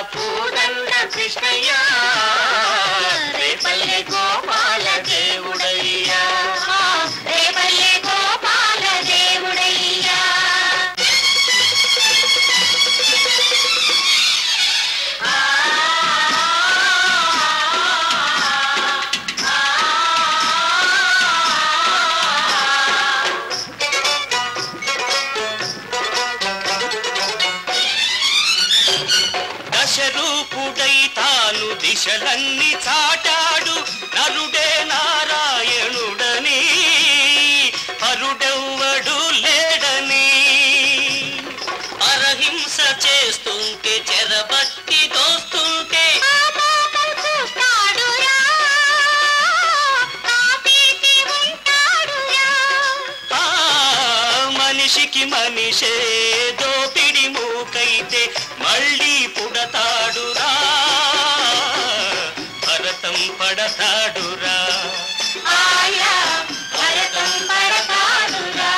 పూదండ కృష్ణయ్య రేపల్లె గోపాల దేవుడయ్యా రేపల్లె గోపాల దేవుడయ్యా దశరూపుడై తాను దిశలన్నీ చాటాడు నరుడే నారాయణుడని పరుడెవ్వడు లేడని అరహింస చేస్తుంటే చెరబట్టి దోస్తుంటే మనిషికి మనిషే దోపిడి మూకైతే మళ్ళీ పుడతాడురా భరతం పడతాడురా భరతం పడతాడురా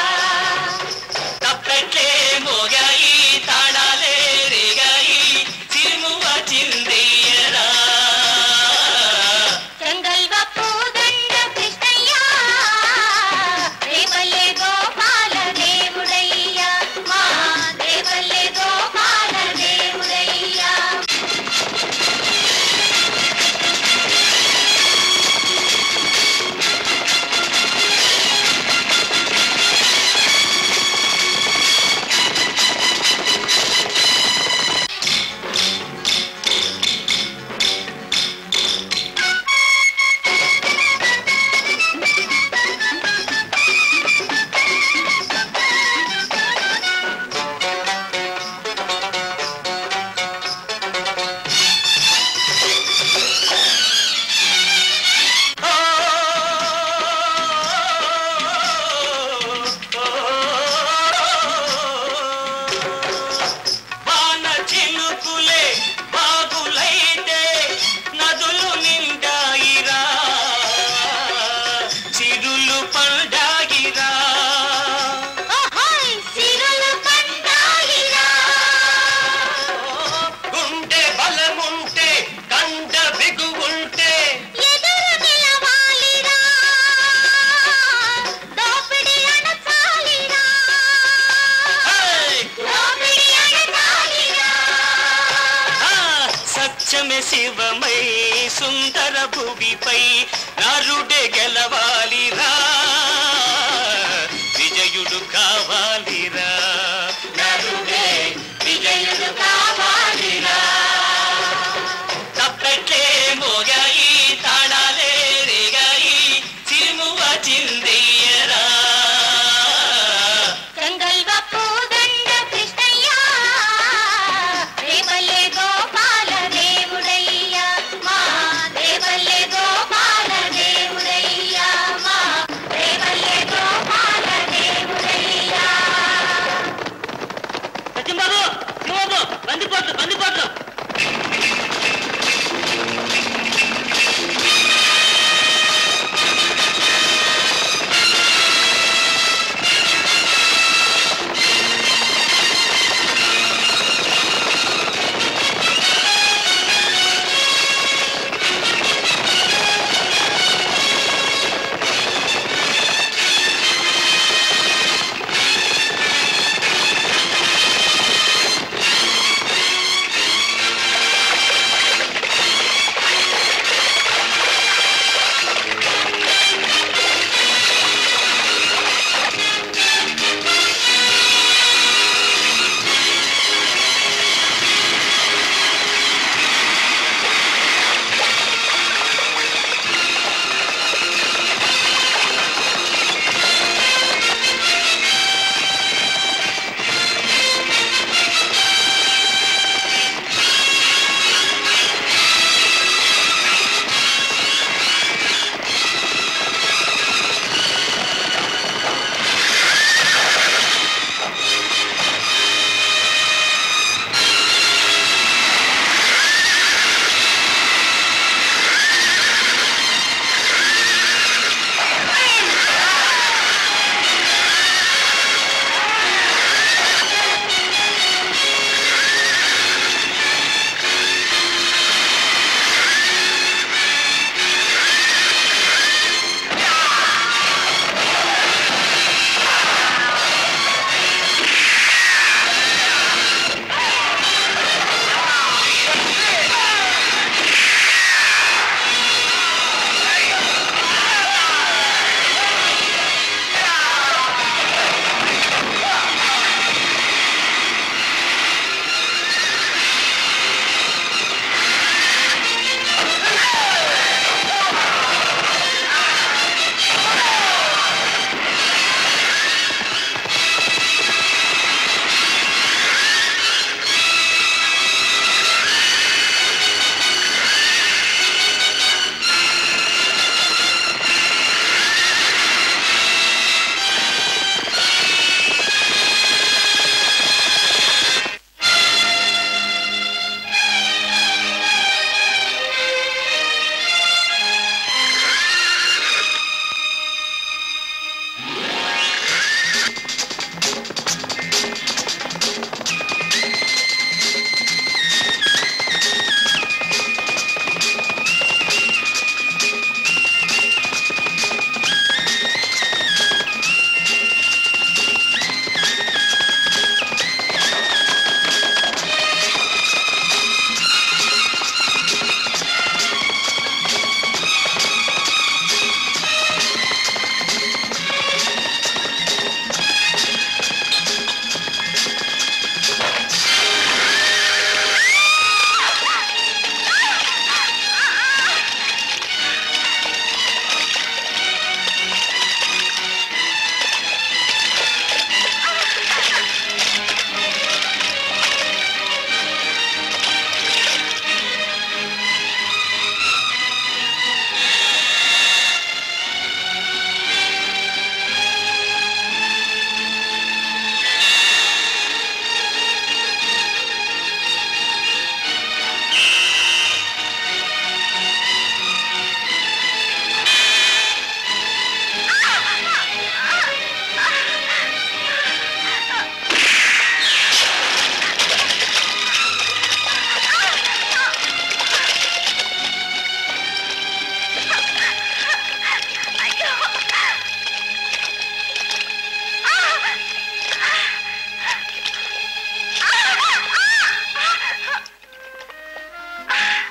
తప్పట్లే మోగాయి తాళాలే రేగాయి చిరుమువ చిందయ్యరా చెంగల్వ పూదండ కృష్ణయ్య రేపల్లె గోపాల దేవుడయ్యా మా రేపల్లె గోపాల దేవుడయ్యా వాన చినుకులే బాగులైతే నదులు నిండాయిరా చిరులు పండాగిరా సిరులు పండాయిరా గుండె బలముంటే కండ బిగువుంటే ఎదురు నిలవాలిరా దోపిడి అణచాలిరా దోపిడి అణచాలిరా సత్యమే శివమై సుందర భువిపై నరుడే గెలవాలిరా విజయుడు కావాలిరా నరుడే విజయుడు కావాలిరా తప్పట్లే మోగాయి తాళాలే రేగాయి చిరుమువ చిందయ్యరా చెంగల్వ పూదండ కృష్ణయ్య రేపల్లె గోపాల దేవుడయ్యా మా రేపల్లె గోపాల దేవుడయ్యా మా రేపల్లె గోపాల దేవుడయ్యా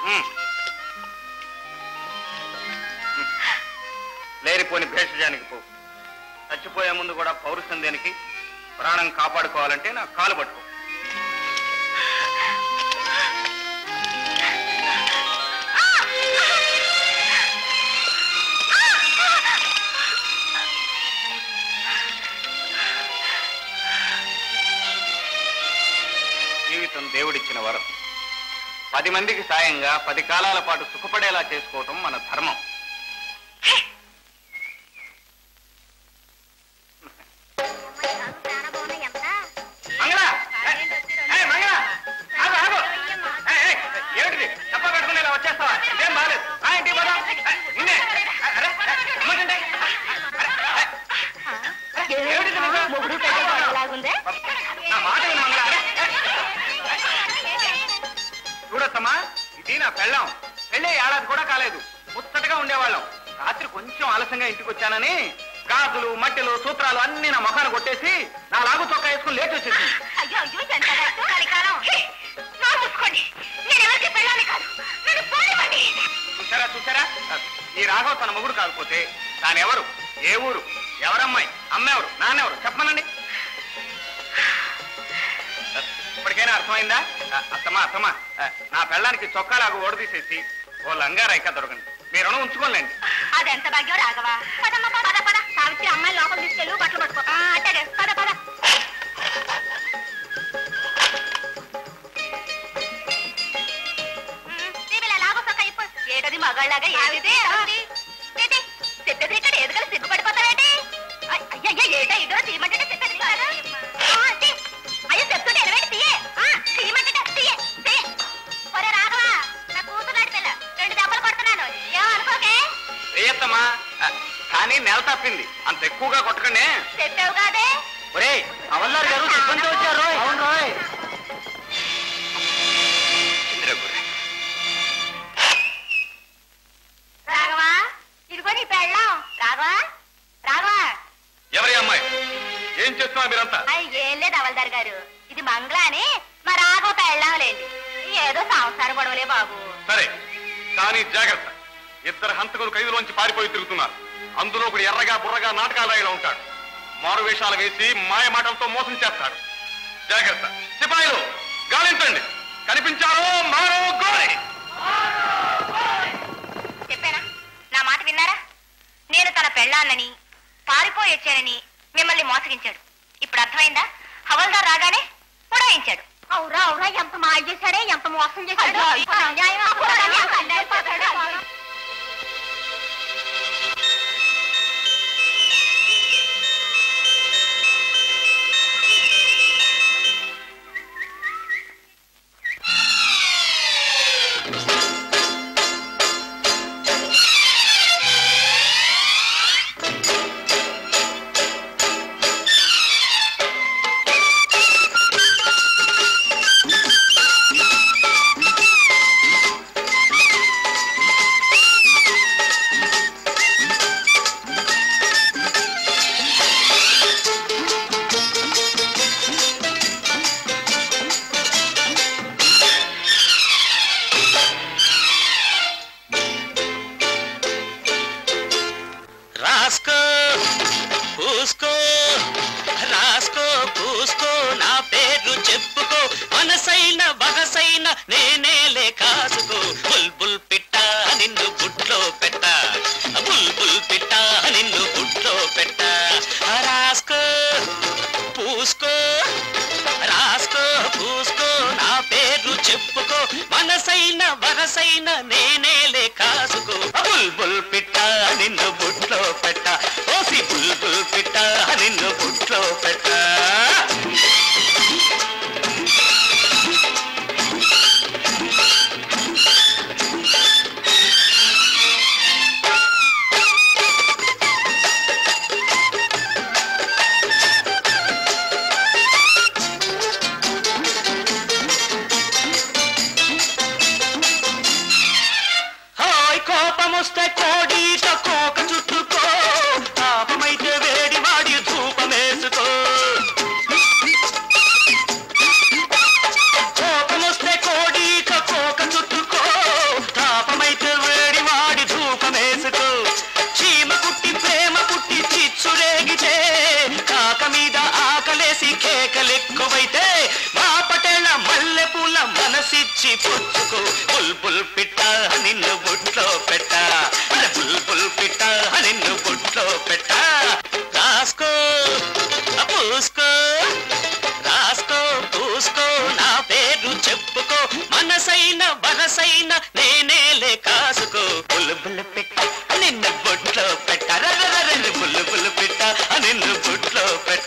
లేరిపోని భేషజానికి పో. చచ్చిపోయే ముందు కూడా పౌరుషం దేనికి? ప్రాణం కాపాడుకోవాలంటే నా కాలు పట్టుకో. జీవితం దేవుడిచ్చిన వరం. 10 మందికి సాయంగా 10 కాలాల పాటు సుఖపడేలా చేసుకోవటం మన ధర్మం. ఏమిటిది చెప్ప పెట్టుకుని ఇలా వచ్చేస్తావా? ఏం బాలేదు. ఇంటికి పోదాం. నిన్నే నా మాట చూడొద్దమ్మా, ఇది నా పెళ్ళాం. పెళ్ళే ఏడాది కూడా కాలేదు. ముచ్చటగా ఉండేవాళ్ళం. రాత్రి కొంచెం ఆలస్యంగా ఇంటికి వచ్చానని గాజులు మట్టెలు సూత్రాలు అన్ని నా ముఖాన్ని కొట్టేసి నా లాగు చొక్కా వేసుకుని లేచి వచ్చేసి. చూసారా చూసారా, ఈ రాఘవ్ తన మొగుడు కాకపోతే తానెవరు, ఏ ఊరు, ఎవరమ్మాయి, అమ్మెవరు, నాన్నెవరు చెప్పమనండి. ఇప్పటికైనా అర్థమైందా? అత్తమ్మా నా పెళ్ళానికి చొక్కాలాగా ఓడదీసేసి ఓ లంగా రైకా దొరకండి. మీ రుణం ఉంచుకోలేండి. అదెంత భాగ్యం రాఘవా. పదమ్మ పద పద. సావిత్రి అమ్మాయి లోపల తీసుకెళ్ళు, బట్టలు పట్టుకో. అట్టే పద పద. ఏటది మగాళ్ళలాగా ఏది చెప్పేది ఇక్కడ ఎదుగలు సిగ్గుపడిపోతావేంటి? అయ్యయ్య ఏటో ఇదో తీయమంటే చెప్పేది కదా. అయ్యో చెప్తుంటే ఎనవేంటి తీయే తీయమంటే తీయే తీయే. ఒరే రాఘవా, నా కూతురు నాటి పిల్ల 2 దెబ్బలు కొడుతున్నాను, ఏమో అనుకోకే. ఏత్తమ్మా, కానీ నెల తప్పింది, అంత ఎక్కువగా కొట్టకండి. చెప్పావు కాదే. ఒరే అవల్లారు గారు సిబ్బంది వచ్చారు. అవును రోయ్. రాఘవా, ఇదిగో నీ పెళ్ళాం. రాఘవా రాఘవా. ఎవరి అమ్మాయి? ఏం చేస్తున్నా మీరంతా? ఏం లేదు అవల్దార్ గారు, ఇది మంగళ అని మా రాఘవ పెళ్ళాంలేండి. ఏదో సంసార గొడవలే బాబు. సరే, కానీ జాగ్రత్త. 2 హంతకులు ఖైదులోంచి పారిపోయి తిరుగుతున్నారు. అందులో ఒకడు ఎర్రగా బుర్రగా నాటకాలు రాయిలో ఉంటాడు. మారు వేషాలు వేసి మాయ మాటలతో మోసం చేస్తాడు. జాగ్రత్త. సిపాయిలు గాలించండి. కనిపించారో మారో గోరి. చెప్పానా? నా మాట విన్నారా? నేను తన పెళ్ళాన్నని పారిపోయి వచ్చానని మిమ్మల్ని మోసగించాడు. ఇప్పుడు అర్థమైందా? హవల్దార్ రాగానే ఉడాయించాడు. అవురా అవురా, ఎంత మాయ చేశాడే, ఎంత మోసం చేశాడు. నేనేలే కాసుకో బుల్బుల్ పిట్ట నిన్ను గుట్లో పెట్ట, బుల్బుల్ పిట్ట నిన్ను గుట్లో పెట్ట. రాసుకో పూసుకో, రాసుకో పూసుకో, నా పేరు చెప్పుకో, మనసైన వరసైన నేనేలే కాసుకో. బుల్బుల్ పిట్ట నిన్ను గుట్లో పెట్ట, ఓసి బుల్బుల్ పిట్ట నిన్ను గుట్లో పెట్ట. కోపమొస్తే కోడిట కోక చుట్టుకో, పాపమైతే వేడి వాడి ధూపమేసుకో. కోపమొస్తే కోడిట కోక చుట్టుకో, నిన్ను బుట్లో పెట్ట బుల్బుల్ పిట్ట నిన్ను బుట్లో పెట్ట రాసుకో పూసుకో రాసుకో పూసుకో నా పేరు చెప్పుకో మనసైన వరసైన నేనేలే కాసుకో బుల్బుల్ పిట్ట నిన్ను బుట్లో పెట్ట బుల్బుల్ పిట్ట నిన్ను బుట్లో పెట్ట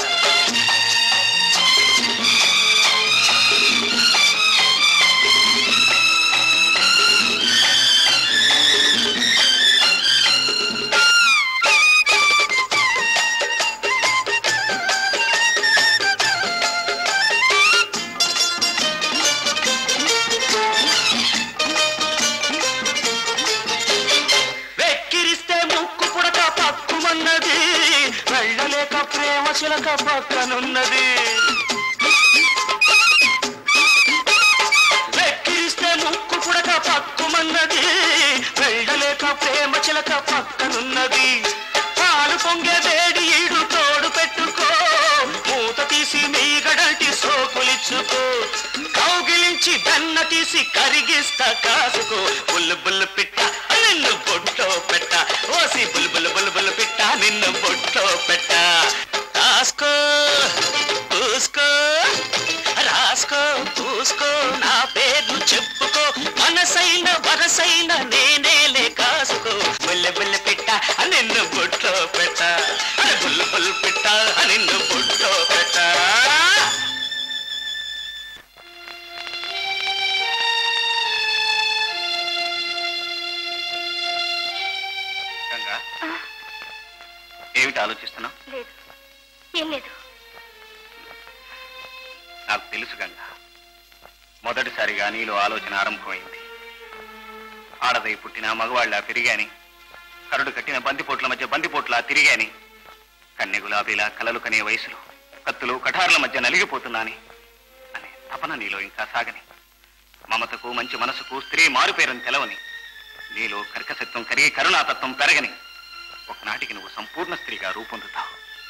వెళ్ళలేక ప్రేమ చిలక పక్కనున్నది వెక్కిరిస్తే ముక్కు పుడక పక్కుమన్నది వెళ్ళలేక ప్రేమ చిలక పక్కనున్నది పాలు పొంగే వేడి ఈడు తోడు పెట్టుకో మూత తీసి మీగడంటి సోకులిచ్చుకో కౌగిలించి దన్న తీసి కరిగిస్తా కాసుకో బుల్బుల్ పిట్ట నిన్ను బొట్లో పెట్ట ఓసి బుల్బుల్ బుల్బుల్ పిట్ట నిన్ను బొట్లో పెట్ట రాసుకో పూసుకో రాసుకో పూసుకో నా పేరు చెప్పుకో మనసైన వరసైన నేనేలే కాసుకో బుల్బుల్ పిట్ట నిన్ను బొట్లో పెట్ట బుల్బుల్ పిట్ట నిన్ను బొట్లో పెట్ట ఏమిటి ఆలోచిస్తున్నావు? లేదు, ఏం లేదు. నాకు తెలుసు గంగా, మొదటిసారిగా నీలో ఆలోచన ఆరంభమైంది. ఆడదై పుట్టిన మగవాళ్ళ పెరిగాని, కరుడు కట్టిన బందిపోట్ల మధ్య బందిపోట్ల తిరిగాని, కన్నె గులాబీలా కలలు కనే వయసులో కత్తులు కఠారుల మధ్య నలిగిపోతున్నాని అనే తపన నీలో ఇంకా సాగని, మమతకు మంచి మనసుకు స్త్రీ మారుపేరని తెలవని, నీలో కర్కశత్వం కరిగి కరుణాతత్వం పెరగని ఒకనాటికి నువ్వు సంపూర్ణ స్త్రీగా రూపొందుతావు.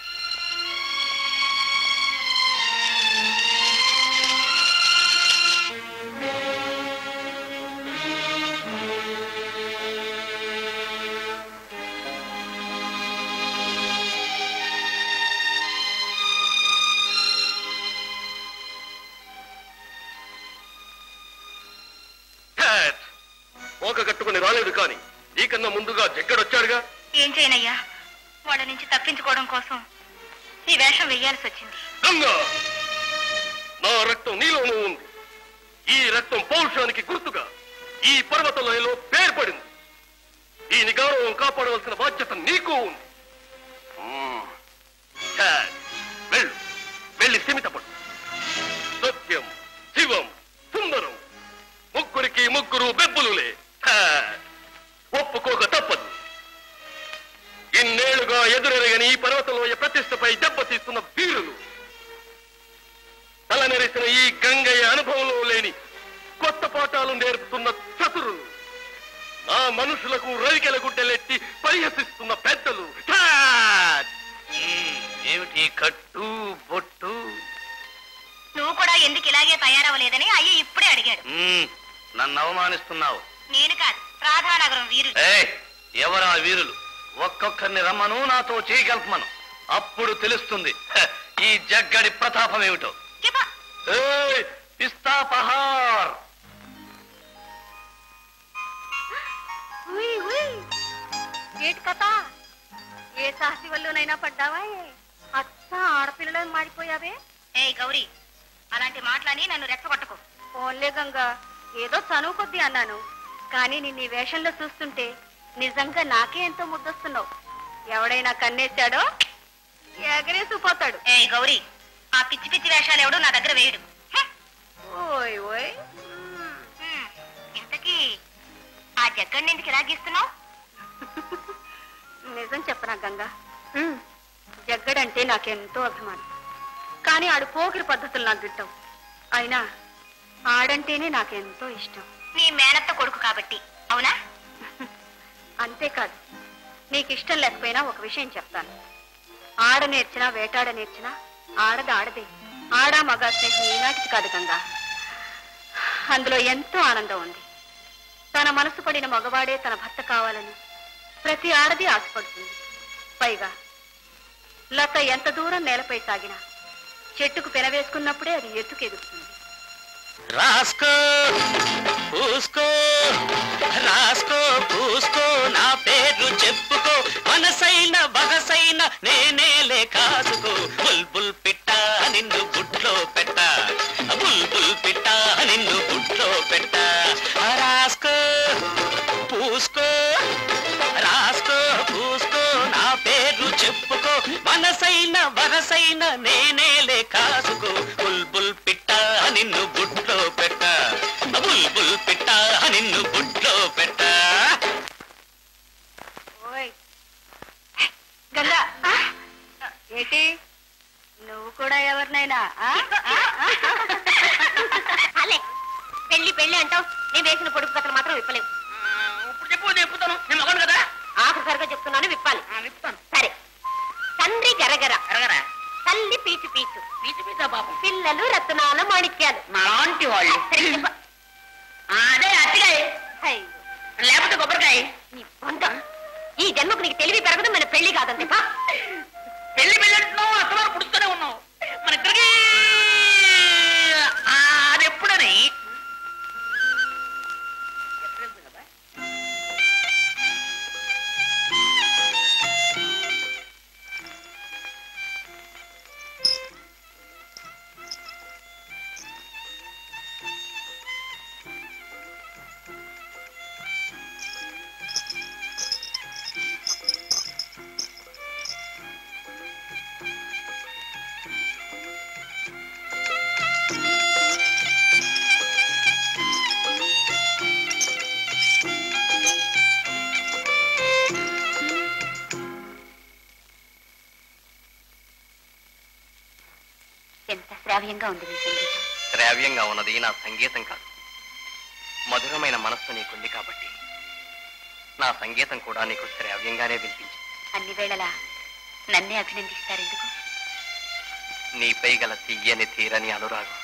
ఓక కట్టుకుని రాలేదు కానీ నీకన్నా ముందుగా జగ్గడొచ్చాడుగా. ఏం చేయనయ్యా, వాళ్ళ నుంచి తప్పించుకోవడం కోసం ఈ వేషం వెయ్యాల్సి వచ్చింది. గంగా, నా రక్తం నీలోనూ ఉంది. ఈ రక్తం పౌరుషానికి గుర్తుగా ఈ పర్వతంలో పేర్పడింది. దీని గౌరవం కాపాడవలసిన బాధ్యత నీకు ఉంది. వెళ్ళు, వెళ్ళి స్థిమితపడు. సత్యం, శివం, సుందరం ముగ్గురికి ముగ్గురు బెబ్బులులే. ఒప్పుకోక తప్పదు. ఇన్నేళ్లుగా ఎదురెరగని ఈ పర్వతలోయ ప్రతిష్టపై దెబ్బతీస్తున్న వీరులు, తలనెరిసిన ఈ గంగయ్య అనుభవంలో లేని కొత్త పాఠాలు నేర్పుతున్న చతురులు, నా మనుషులకు రవికెల గుడ్డలెట్టి పరిహసిస్తున్న పెద్దలు. ఏమిటి కట్టు బొట్టు? నువ్వు కూడా ఎందుకు ఇలాగే తయారవ్వలేదని అయ్య ఇప్పుడే అడిగాడు. నన్ను అవమానిస్తున్నావు. నేను కాదు, రాధానగరం వీరులు. ఎవరా వీరులు? ఒక్కొక్కరిని రమ్మను, నాతో చేయగలపమను. అప్పుడు తెలుస్తుంది ఈ జగ్గడి ప్రతాపం ఏమిటో. పిస్తా పహార్. ఏటి కథ? ఏ సాహసి వల్లనైనా పడ్డావా? అచ్చ ఆడపిల్లలను మాడిపోయావే. ఏ గౌరీ, అలాంటి మాటలని నన్ను రెచ్చగొట్టకు. ఓన్లే గంగా, ఏదో చనువు కొద్ది అన్నాను, కానీ నిన్ను ఈ వేషంలో చూస్తుంటే నిజంగా నాకే ఎంతో ముద్దొస్తున్నావు. ఎవడైనా కన్నేశాడో ఎగరేసిపోతాడు. ఏ గౌరీ, ఆ పిచ్చి పిచ్చి వేషాలు ఎవడు నా దగ్గర వేయడు. ఓయ్ ఓయ్, ఇంతకీ ఆ జగ్గడిని ఎందుకు ఇలా గీస్తున్నావు? నిజం చెప్పనా గంగా, జగ్గడంటే నాకెంతో అభిమానం. కానీ ఆడు పోకిరి పద్ధతులు నాకు గిట్టవు. అయినా ఆడంటేనే నాకెంతో ఇష్టం. నీ మేనత్త కొడుకు కాబట్టి అవునా? అంతేకాదు, నీకు ఇష్టం లేకపోయినా ఒక విషయం చెప్తాను. ఆడ నేర్చినా వేటాడ నేర్చినా ఆడది ఆడదే. ఆడా మగ స్నేహం ఈనాటికి కాదు గంగా, అందులో ఎంతో ఆనందం ఉంది. తన మనసు పడిన మగవాడే తన భర్త కావాలని ప్రతి ఆడది ఆశపడుతుంది. పైగా లత ఎంత దూరం నేలపై సాగినా చెట్టుకు పెనవేసుకున్నప్పుడే అది ఎత్తుకెదుగుతుంది. రాస్కో పూసుకో రాస్కో పూసుకో నా పేరు చెప్పుకో మనసైన బగసైన నేనేలే కాసుకో బుల్బుల్ పిట్ట నిన్ను గుడ్లో పెట్ట బుల్బుల్ పిట్ట నిన్ను గుడ్లో పెట్ట రాస్కో పూసుకో రాస్కో పూసుకో నా పేరు చెప్పుకో మనసైన బగసైన నేనేలే కాసుకో బుల్బుల్ పిట్ట నిన్ను గుడ్లో పెట్ట బుల్బుల్ పిట్ట నిన్ను గుడ్లో పెట్ట. గంగా ఏంటి నువ్వు కూడా ఎవరినైనా అలే పెళ్లి పెళ్లి అంటావు, నేను వేసిన పొడుపు కథలు మాత్రం విప్పలేవు. ఇప్పుడు చెప్పు, చెప్పుతాను. నేను మగను కదా. ఆఖరిసరిగా చెప్తున్నాను, విప్పాలి. విప్పాను. సరే. తండ్రి గరగర ఎరగరా? తల్లి పీచు పీచు పీచు పీచా పాపం. పిల్లలు రత్నాల మాణిక్యాలు. నాంటి వాళ్ళు. సరే, చెప్ప. అదే అట్టికాయ అయ్యో, లేకపోతే కొబ్బరికాయ. నీ బొంద. ఈ జన్మకు నీకు తెలివి పెరగదు, మన పెళ్లి కాదంతే. పెళ్లి పెళ్లి అంటున్నావు, అత్తవారు పుడుతూనే ఉన్నావు. మన ఇద్దరికి అది ఎప్పుడని ఎంత శ్రావ్యంగా ఉంది నీ సంగీతం. శ్రావ్యంగా ఉన్నది నా సంగీతం కాదు, మధురమైన మనస్సు నీకుంది కాబట్టి నా సంగీతం కూడా నీకు శ్రావ్యంగానే వినిపించింది. అన్ని వేళలా నన్నే అభినందిస్తారెందుకు? నీపై గల తీయని తీరని అనురాగం.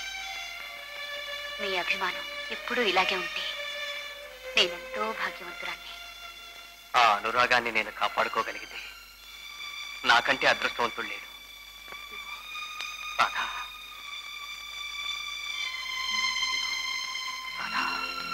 మీ అభిమానం ఎప్పుడూ ఇలాగే ఉంటే నేనెంతో భాగ్యవంతురాన్ని. ఆ అనురాగాన్ని నేను కాపాడుకోగలిగితే నాకంటే అదృష్టవంతుడు లేడు. రాధా, రాధా.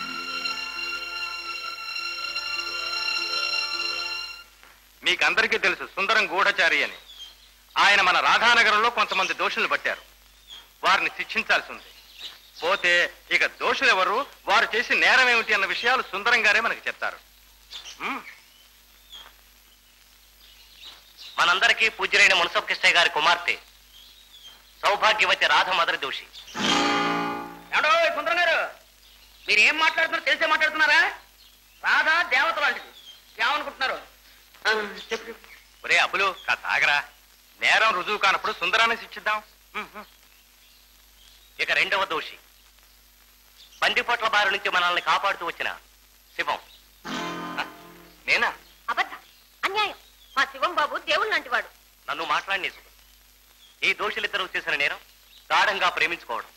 మీకందరికీ తెలుసు సుందరం గూఢచారి అని. ఆయన మన రాధానగరంలో కొంతమంది దోషులు పట్టారు. వారిని శిక్షించాల్సి ఉంది. పోతే ఇక దోషులు ఎవరు, వారు చేసి నేరం ఏమిటి అన్న విషయాలు సుందరం గారే మనకి చెప్తారు. మనందరికీ పూజ్యులైన మున్సబ్ కృష్ణయ్య గారి కుమార్తె సౌభాగ్యవతి రాధ మొదటి దోషి. ఏమండో సుందరం గారు, మీరు ఏం మాట్లాడుతున్నారు తెలిసే మాట్లాడుతున్నారా? రాధా దేవత లాంటిది. ఏమనుకుంటున్నారు? చెప్పు. ఒరే అబ్బులు, కాస్త ఆగరా. నేరం రుజువు కానప్పుడు సుందరాన్ని శిక్షిద్దాం. ఇక రెండవ దోషి బందిపోట్ల బారి నుంచి మనల్ని కాపాడుతూ వచ్చిన శివం. నేనా? అబద్ధ, అన్యాయం. మా శివం బాబు దేవుడు లాంటి వాడు. నన్ను మాట్లాడి ఈ దోషులిద్దరూ చేసిన నేరం గాఢంగా ప్రేమించుకోవడం.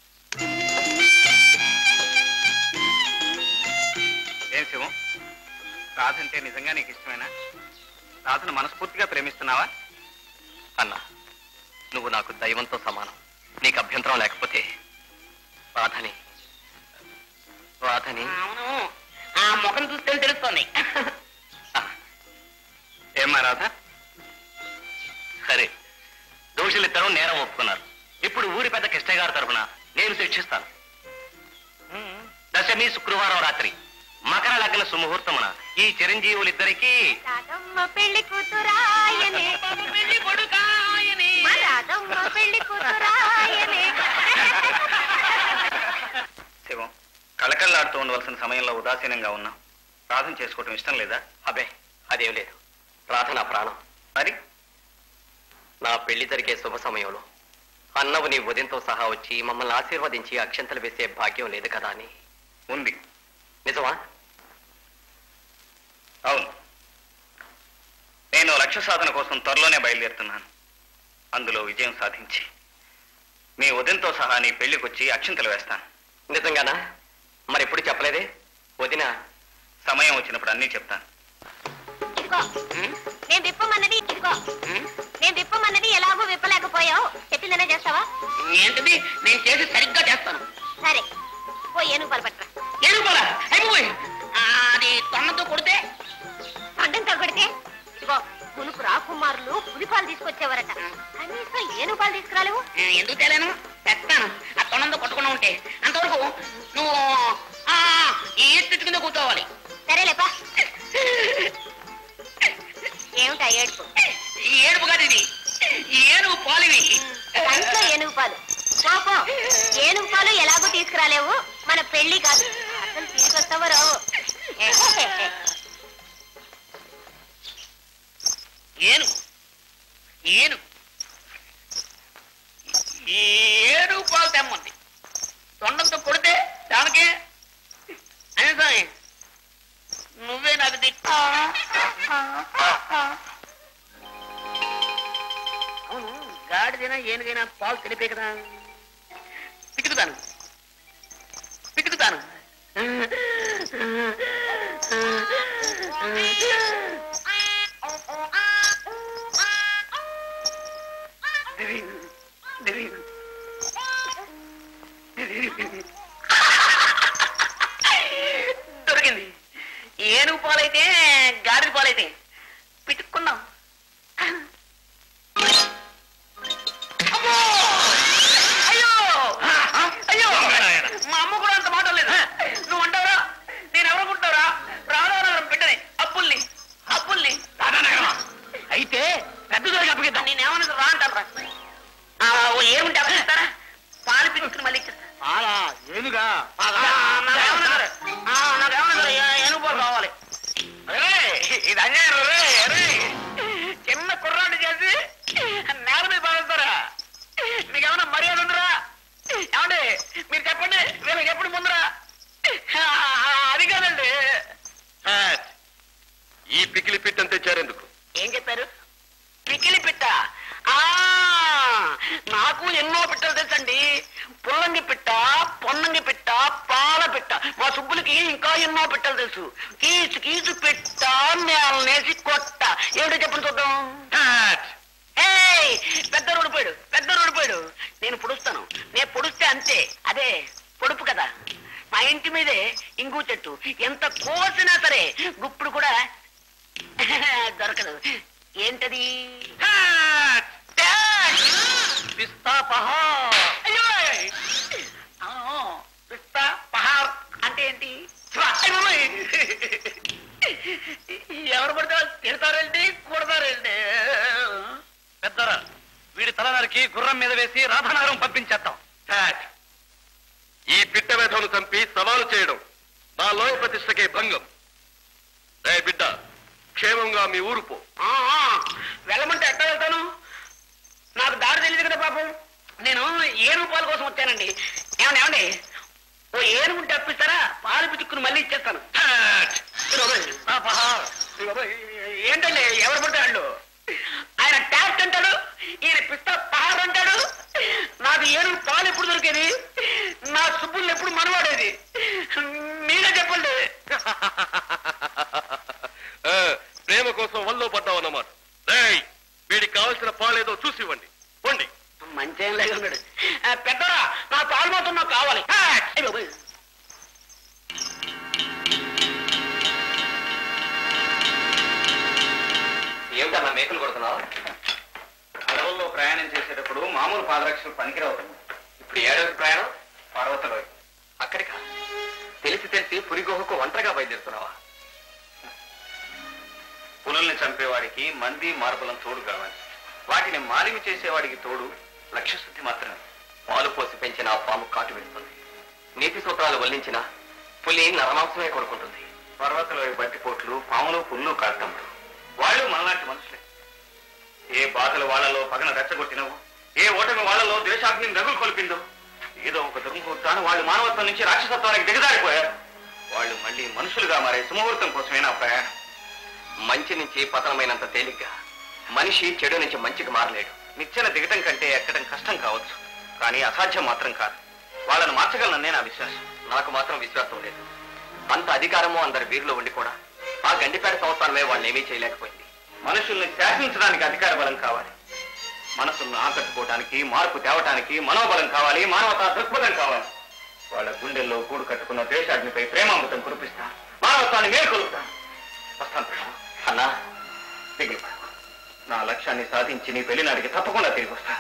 ఏం శివం, రాధంటే నిజంగా నీకు ఇష్టమేనా? రాధను మనస్ఫూర్తిగా ప్రేమిస్తున్నావా? అన్నా, నువ్వు నాకు దైవంతో సమానం. నీకు అభ్యంతరం లేకపోతే రాధని రాధని అవును, ఆ ముఖం చూస్తే తెలుస్తోంది. ఏమ్మా రాధ? సరే, దోషులిద్దరూ నేరం ఒప్పుకున్నారు. ఇప్పుడు ఊరి పెద్ద కృష్ణయ్య గారి తరఫున నేను శిక్షిస్తాను. దశమి శుక్రవారం రాత్రి మకర లగ్న సుముహూర్తమున ఈ చిరంజీవులిద్దరికీ పెళ్లి కూతురాయనే, పెళ్లి కొడుకాయనే. పెళ్లి కూతురాయనే. శివం, కళకళలాడుతూ ఉండవలసిన సమయంలో ఉదాసీనంగా ఉన్నాం. రాధన చేసుకోవటం ఇష్టం లేదా? అబే, అదేం లేదు. రాధ నా ప్రాణం. మరి నా పెళ్లి జరిగే శుభ సమయంలో అన్నవు నీ ఉదయంతో సహా వచ్చి మమ్మల్ని ఆశీర్వదించి అక్షంతలు వేసే భాగ్యం లేదు కదా అని. ఉంది. నిజమా? అవును. నేను లక్ష్య సాధన కోసం త్వరలోనే బయలుదేరుతున్నాను. అందులో విజయం సాధించి మీ ఉదయంతో సహా నీ పెళ్లికొచ్చి అక్షింతలు వేస్తాను. నిజంగానా? మరి ఎప్పుడు చెప్పలేదే? వదిన సమయం వచ్చినప్పుడు అన్నీ చెప్తాను. నేను విప్పమన్నది ఇదిగో, నేను విప్పమన్నది ఎలాగో విప్పలేకపోయావు, చెప్పిందనే చేస్తావా? ఏంటిది? నేను చేసి సరిగ్గా చేస్తాను. సరే, ఓ ఏనుగు పట్రా. ఏనుగులా? అయిపోయి అది తొండంతో కొడితే తొండంతో కొడితే ఇదిగో పులుపు రాకుమారులు పులిపాలు తీసుకొచ్చేవారట, కనీసం ఏనుగు పాలు తీసుకురాలేవు. ఎందుకు తేలేను? తెస్తాను. ఆ తొండంతో కొట్టకుండా ఉంటే అంతవరకు నువ్వు ఈ చెట్టు కింద కూర్చోవాలి. సరేలేపా. ఏమిటా ఏడుపు? ఏడుపు కాదు, ఇది ఏనుగు పాలువి. కంట్లో ఏనుగు పాలు పాపం. ఏనుగు పాలు ఎలాగో తీసుకురాలేవు, మన పెళ్లి కాదు, అసలు తీసుకొస్తావో రావు. ఏనుగు ఏనుగు ఏనుగు పాలు తెమ్మంది. తొండంతో కొడితే దానికే అని నువ్వే నాకు దిక్కు. అవును, గాడిదైనా ఏనుగైనా పాలు తెలిపే కదా. పితుకుతాను పితుకుతాను. దొరికింది. ఏనుగు పాలైతే గాడిద పాలైతే పితుక్కున్నాం. అయ్యో అయ్యో, మా అమ్మ కూడా అంత మాట లేదు. నువ్వు అంటావరా? నేను ఎవరనుకుంటావరా? రాధానగరం బిడ్డని, అప్పుల్ని అప్పుల్ని. అయితే పెద్ద దొరికి అప్పగిద్దాం. నేనేమన్నా రా అంటారా? ఏముంటే అప్పగిస్తారా? పాలు పిలుచుకుని మళ్ళీ ఇచ్చేస్తా. ఏనుగా నాకేమన్నా ఏనుగు పాలు కావాలి. ఇది అన్యాయం. చిన్న కుర్రాడు చేసి నేల మీద పారేస్తారా? మీకేమన్నా మర్యాద ఉందిరా? ఏమండి మీరు చెప్పండి, వీళ్ళకి ఎప్పుడు ముందురా? అది కాదండి. ఈ పికిలి పిట్టని తెచ్చారెందుకు? ఏం చెప్పారు? పికిలి పిట్ట? నాకు ఎన్నో పిట్టలు తెలుసండి. పుల్లంగి పిట్ట, పొన్నంగి పిట్ట, పాల పిట్ట. మా సుబ్బులకి ఇంకా ఎన్నో పిట్టలు తెలుసు. కీచు కీచు పిట్ట, నేలనేసి కొట్ట. ఏమిటో చెప్పండి చూద్దాం. పెద్ద రోడ్డు నేను పొడుస్తాను. నేను పొడిస్తే అంతే, అదే పొడుపు కదా. మా ఇంటి మీదే ఇంగు చెట్టు, ఎంత కోసినా సరే గుప్పుడు కూడా దొరకదు. ఏంటది? పిస్తా పహార్. అయ్యో, పిస్తా పహార్ అంటే ఏంటి? ఎవరు పడితే తిడతారండి, కొడతారండి. పెద్దరా, వీడి తలనరికి గుర్రం మీద వేసి రాధానగరం పంపించేద్దాం. ఈ పిట్ట వేధను చంపి సవాలు చేయడం నా లోయ ప్రతిష్టకే భంగం. రే బిడ్డ, క్షేమంగా మీ ఊరు పో. వెళ్ళమంటే ఎట్లా వెళ్తాను? నాకు దారి తెలియదు కదా పాపం. నేను ఏనుగు పాలు కోసం వచ్చానండి. ఏమండి ఓ ఏనుగు తప్పిస్తారా? పాలు పిచ్చుకుని మళ్ళీ ఇచ్చేస్తాను. ఏంటండి ఎవరు పడితే వాళ్ళు? ఆయన ట్యాక్ట్ అంటాడు, ఈయన పిస్తా పహార్ అంటాడు. నాకు ఏనుగు పాలు ఎప్పుడు దొరికేది? నా సుబ్బుల్ని ఎప్పుడు మనవాడేది? మీరే చెప్పండి. ప్రేమ కోసం వల్లో పడ్డావన్నమాట. వీడికి కావలసిన పాలేదో చూసి ఇవ్వండి. పోండి. మంచేం లేక ఉన్నాడు. పెద్దరా, నా పాలు మాత్రం నాకు కావాలి. ఏమిటన్నా మేకలు కొడుతున్నావు? అడవుల్లో ప్రయాణం చేసేటప్పుడు మామూలు పాదరక్షలు పనికిరవుతుంది. ఇప్పుడు ఏడాది ప్రయాణం పర్వతలో అక్కడికా? తెలిసి పురిగోహకు ఒంటరిగా బయలుదేరుతున్నావా? పులుల్ని చంపేవాడికి మంది మార్పులను తోడు కావాలి. వాటిని మాలిమి చేసేవాడికి తోడు లక్ష్యశుద్ధి మాత్రమే. పాలు పోసి పెంచిన ఆ పాము కాటు వెళ్తుంది. నీతి సూత్రాలు వల్లించిన పులి నరమాంసమే కొనుక్కుంటుంది. పర్వతలో బట్టిపోట్లు, పాములు, పుల్లు కాటములు వాళ్ళు మనలాంటి మనుషులే. ఏ బాధలు వాళ్లలో పగన రెచ్చగొట్టినవో, ఏ ఓటమి వాళ్లలో ద్వేషాగ్ని రగులు కొలిపిందో, ఏదో ఒక దుర్ముహూర్తాన వాళ్ళు మానవత్వం నుంచి రాక్షసత్వానికి దిగజారిపోయారు. వాళ్ళు మళ్ళీ మనుషులుగా మారే సుముహూర్తం కోసమే నా ప్రయాణం. మంచి నుంచి పతనమైనంత తేలిగ్గా మనిషి చెడు నుంచి మంచికి మారలేడు. నిచ్చెన దిగటం కంటే ఎక్కడం కష్టం కావచ్చు, కానీ అసాధ్యం మాత్రం కాదు. వాళ్ళను మార్చగలననే నా విశ్వాసం. నాకు మాత్రం విశ్వాసం లేదు. అంత అధికారము అందరి వీరిలో ఉండి కూడా ఆ గండిపేట సంస్థానమే వాళ్ళని ఏమీ చేయలేకపోయింది. మనుషుల్ని శాసించడానికి అధికార బలం కావాలి, మనసులను ఆకట్టుకోవడానికి, మార్పు తేవటానికి మనోబలం కావాలి, మానవతా దృక్పథం కావాలి. వాళ్ళ గుండెల్లో గూడు కట్టుకున్న దేశాగ్నిపై ప్రేమామృతం కురిపిస్తా, మానవత్వాన్ని మేల్కొలుపుతా. వస్తాను అన్నా. దిగులు నా లక్ష్యాన్ని సాధించి నీ పెళ్లినాడికి తప్పకుండా తిరిగి వస్తా.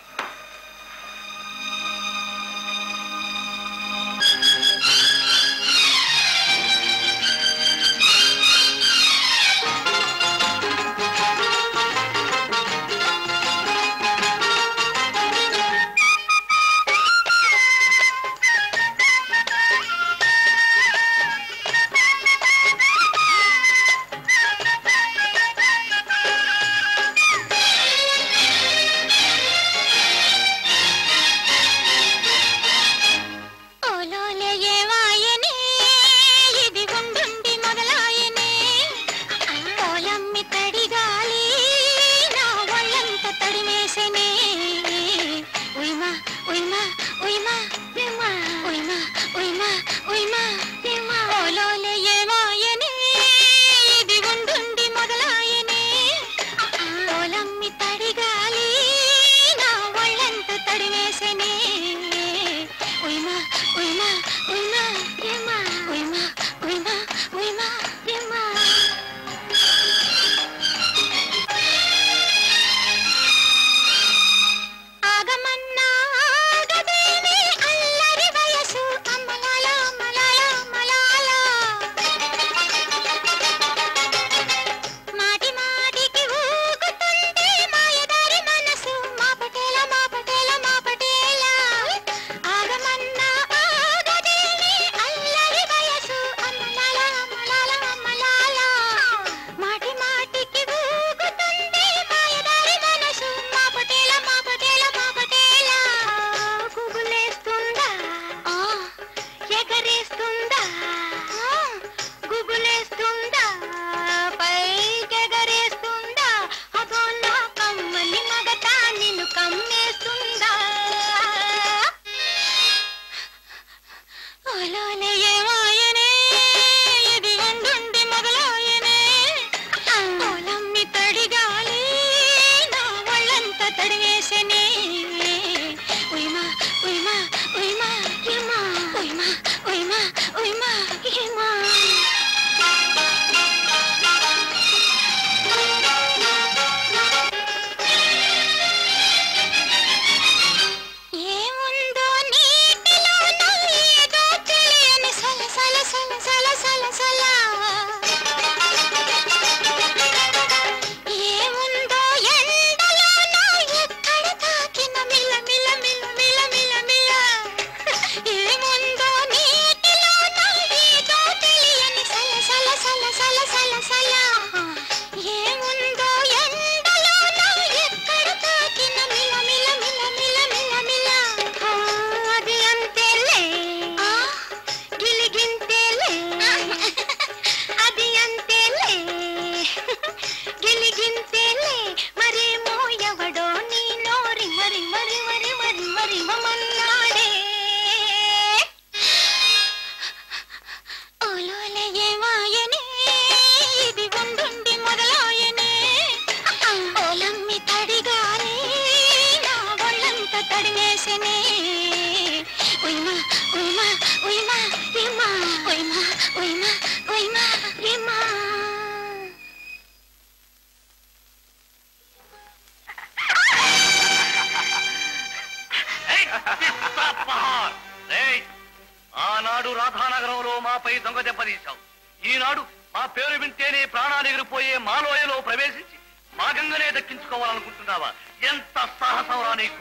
ఆనాడు రాధానగరంలో మాపై దొంగ దెబ్బతీశావు. ఈనాడు మా పేరు వింటేనే ప్రాణాలు ఎగిరిపోయే మాలోయలో ప్రవేశించి మా గంగనే దక్కించుకోవాలనుకుంటున్నావా? ఎంత సాహసంరా నీకు!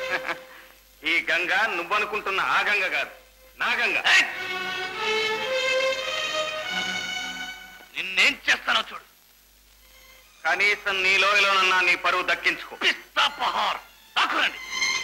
ఈ గంగ నువ్వనుకుంటున్న ఆ గంగ కాదు, నా గంగ. నిన్నేం చేస్తానో చూడు. కనీసం నీ లోయలోనన్నా నీ పరువు దక్కించుకో. పిస్తా పహార్ దాక్కురండి.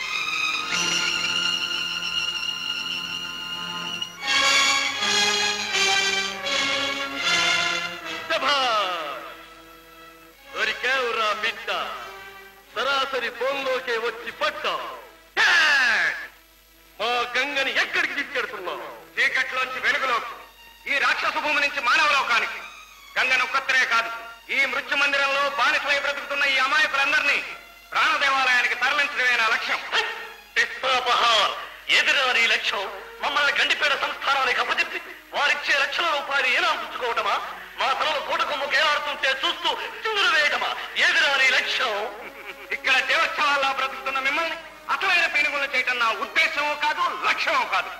దొరికావురా బిడ్డ, సరాసరి బోన్లోకే వచ్చి పట్టా. మా గంగని ఎక్కడికి తీసుకెడుతున్నావు? చీకట్లోంచి వెలుగులోకి. ఈ రాక్షస భూమి నుంచి మానవ లోకానికి గంగనొక్కత్రే కాదు, ఈ మృత్యు మందిరంలో బానిసలై బ్రతుకుతున్న ఈ అమాయకులందరినీ ప్రాణ దేవాలయానికి తరలించడమే నా లక్ష్యం. ఎదురాని లక్ష్యం మమ్మల్ని గండిపేట సంస్థానానికి అప్పచెప్పి వారిచ్చే లక్షల రూపాయలు ఏనా పుచ్చుకోవటమా? మా తలలు పూటకొమ్ము కేలాడుతుంటే చూస్తూ చిందులు వేయటమా? ఎదురాని లక్ష్యం. ఇక్కడ దేవోత్సవాల్లో బ్రతుకుతున్న మిమ్మల్ని అసలైన పీనుగులు చేయటం నా ఉద్దేశమో కాదు, లక్ష్యమో కాదు.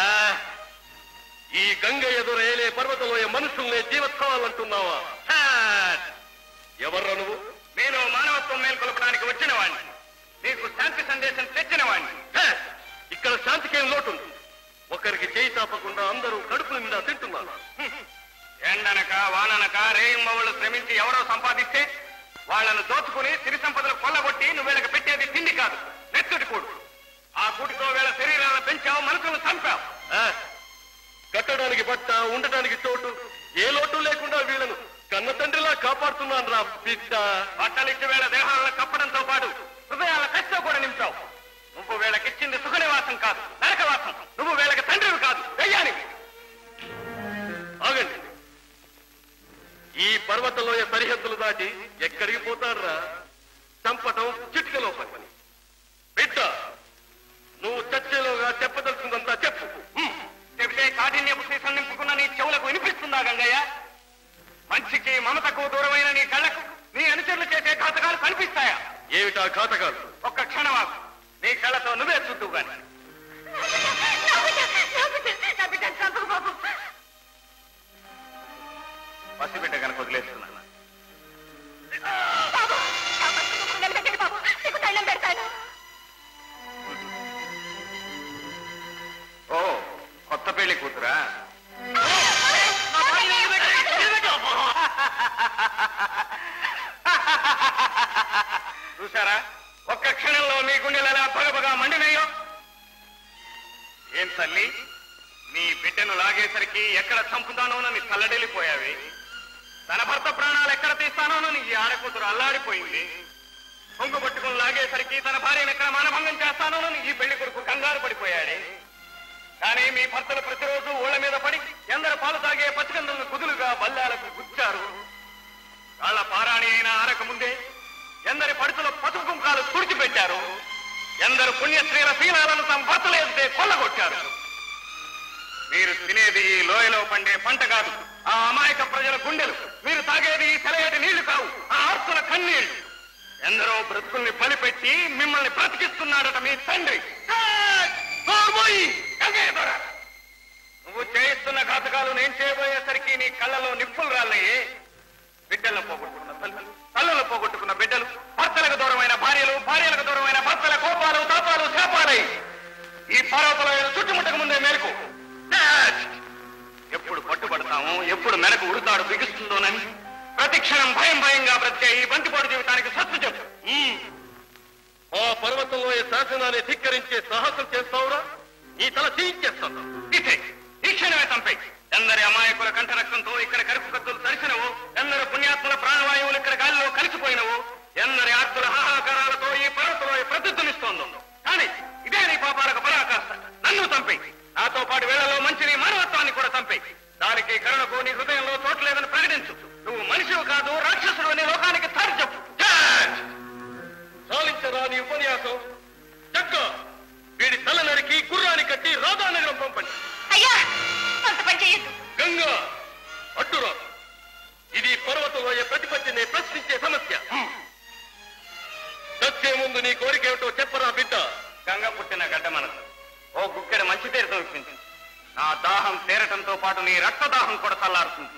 ఈ గంగ ఎదురేలే పర్వతంలోయ మనుషుల్నే జీవోత్సవాలంటున్నావా? ఎవర్రా నువ్వు? నేను మానవత్వం మేల్కొల్పడానికి వచ్చిన వాడిని, నీకు శాంతి సందేశం తెచ్చిన వాడిని. ఇక్కడ శాంతికేం లోటుంది? ఒకరికి చేయి తాపకుండా అందరూ కడుపుల మీద తింటున్నారు. ఎండనక వాననక రేయింబవుళ్ళు శ్రమించి ఎవరో సంపాదిస్తే వాళ్లను దోచుకుని సిరి సంపదలు కొల్లగొట్టి నువ్వు వీళ్ళకి పెట్టేది తిండి కాదు, నెత్తుటి కూడు. ఆ కూటితో వీళ్ళ శరీరాలను పెంచావు, మనసులను చంపావు. కట్టడానికి బట్ట, ఉండటానికి చోటు, ఏ లోటు లేకుండా వీళ్ళను కన్న తండ్రిలా కాపాడుతున్నాను రా బిడ్డ. బట్టలిచ్చి వీళ్ళ దేహాలను కప్పడంతో పాటు హృదయాల కష్టం కూడా నింపావు. నువ్వు వీళ్ళకిచ్చింది సుఖ నివాసం కాదు, నరకవాసం. నువ్వు వీళ్ళకి తండ్రివి కాదు, దయ్యానికి. ఆగండి. ఈ పర్వతలోయ సరిహద్దులు దాటి ఎక్కడికి పోతారా? చంపటం చిటికలో పని. బిడ్డ, నువ్వు చచ్చేలోగా చెప్పదలుచుకుందంతా చెప్పు. చెబితే కాఠిన్యపు సీసం నింపుకున్న నీ చెవులకు వినిపిస్తుందా గంగయ్య? మంచికి మమతకు దూరమైన నీ కళ్ళకు నీ అనుచరులు చేసే ఘాతకాలు కనిపిస్తాయా? ఏమిటా ఘాతకాలు? ఒక్క క్షణమాకు, నీ కళ్ళతో నువ్వే చూద్దు గాని. పసిబిడ్డ కనుక వదిలేస్తున్నాను. ఓ, కొత్త పెళ్లి కూతురా? చూసారా ఒక్క క్షణంలో మీ గుండెలు ఎలా పగపగా మండినయ్యో? ఏం తల్లి, నీ బిడ్డను లాగేసరికి ఎక్కడ చంపుతానోనని తల్లడెళ్ళిపోయావి. తన భర్త ప్రాణాలు ఎక్కడ తీస్తానోనని ఈ ఆడకూతురు అల్లాడిపోయింది. పొంగు పట్టుకుని లాగేసరికి తన భార్యను ఎక్కడ మానభంగం చేస్తానోనని ఈ పెళ్లి కొడుకు కంగారు పడిపోయాడే. కానీ మీ భర్తలు ప్రతిరోజు ఊళ్ళ మీద పడి ఎందరు పాలు తాగే పచ్చికందులను కుదులుగా బల్లాలకు గుచ్చారు. వాళ్ళ పారాణి అయినా ఆరక ముందే ఎందరి పడుతుల పసుపు కుంకాలు తుడిచిపెట్టారు. ఎందరు పుణ్యశ్రీల శీలాలను తమ భర్తలు ఎత్తే కొల్లగొట్టారు. మీరు తినేది ఈ లోయలో పండే పంట కాదు, ఆ అమాయక ప్రజల గుండెలు. మీరు తాగేది ఈ సెలయేటి నీళ్లు కావు, ఆ ఆర్తుల కన్నీళ్లు. ఎందరో బ్రతుకుల్ని బలిపెట్టి మిమ్మల్ని బ్రతికిస్తున్నాడట మీ తండ్రి. నువ్వు చేయిస్తున్న ఘాతకాలు నేను చేయబోయేసరికి నీ కళ్ళలో నిప్పులు రాళ్ళయ్యే. బిడ్డలను పోగొట్టుకున్న తల్లులు, తల్లులు పోగొట్టుకున్న బిడ్డలు, భర్తలకు దూరమైన భార్యలు, భార్యలకు దూరమైన భర్తల కోపాలు, తాపాలు, శాపాలై ఈ పర్వతలో చుట్టుముట్టక ముందే మేరకు ఎప్పుడు పట్టుబడతామో, ఎప్పుడు మెలకు ఉడతాడు బిగుస్తుందోనని ప్రతి క్షణం భయం భయంగా బ్రతికే ఈ బంతిపోటు జీవితానికి సత్తు చెప్పు. ఆ పర్వతంలో శాసనాన్ని ధిక్కరించే సాహసం చేస్తావురా? నీ తల తీయించేస్తాను. ఈ క్షణమే చంపే. ఎందరి అమాయకుల కంఠ రక్తంతో ఇక్కడ కరుపు కత్తులు తరిసినవు, ఎందరు పుణ్యాత్ముల ప్రాణవాయువులు ఇక్కడ గాలిలో కలిసిపోయినవు, ఎందరి ఆర్తుల హాహాకారాలతో ఈ పర్వతంలో ప్రతిధ్వనిస్తోందో. కానీ ఇదే నీ పాపాలకు పరాకాష్ట. నన్ను చంపే. నాతో పాటు వేళలో మంచి నీ మానవత్వాన్ని కూడా చంపే. దానికి కరుణకు నీ హృదయంలో చోటు లేదని ప్రకటించు. నువ్వు మనిషివు కాదు, రాక్షసుడు అని లోకానికి తాడి చెప్పు. సాలించరా నీ ఉపన్యాసం? చక్క వీడి తల నరికి గుర్రాన్ని కట్టి రాధానగరం పంపండి. అయ్యా, అంత పని చేయొద్దు. గంగా అడ్డురా. ఇది పర్వతంలోయ ప్రతిపత్తిని ప్రశ్నించే సమస్య. చచ్చే ముందు నీ కోరికేమిటో చెప్పరా బిడ్డ. గంగ పుట్టిన గడ్డ మనసు ఓ గుక్కెడ మంచి తీరుతో ఇప్పించింది. నా దాహం తీరటంతో పాటు నీ రక్తదాహం కూడా చల్లారుతుంది.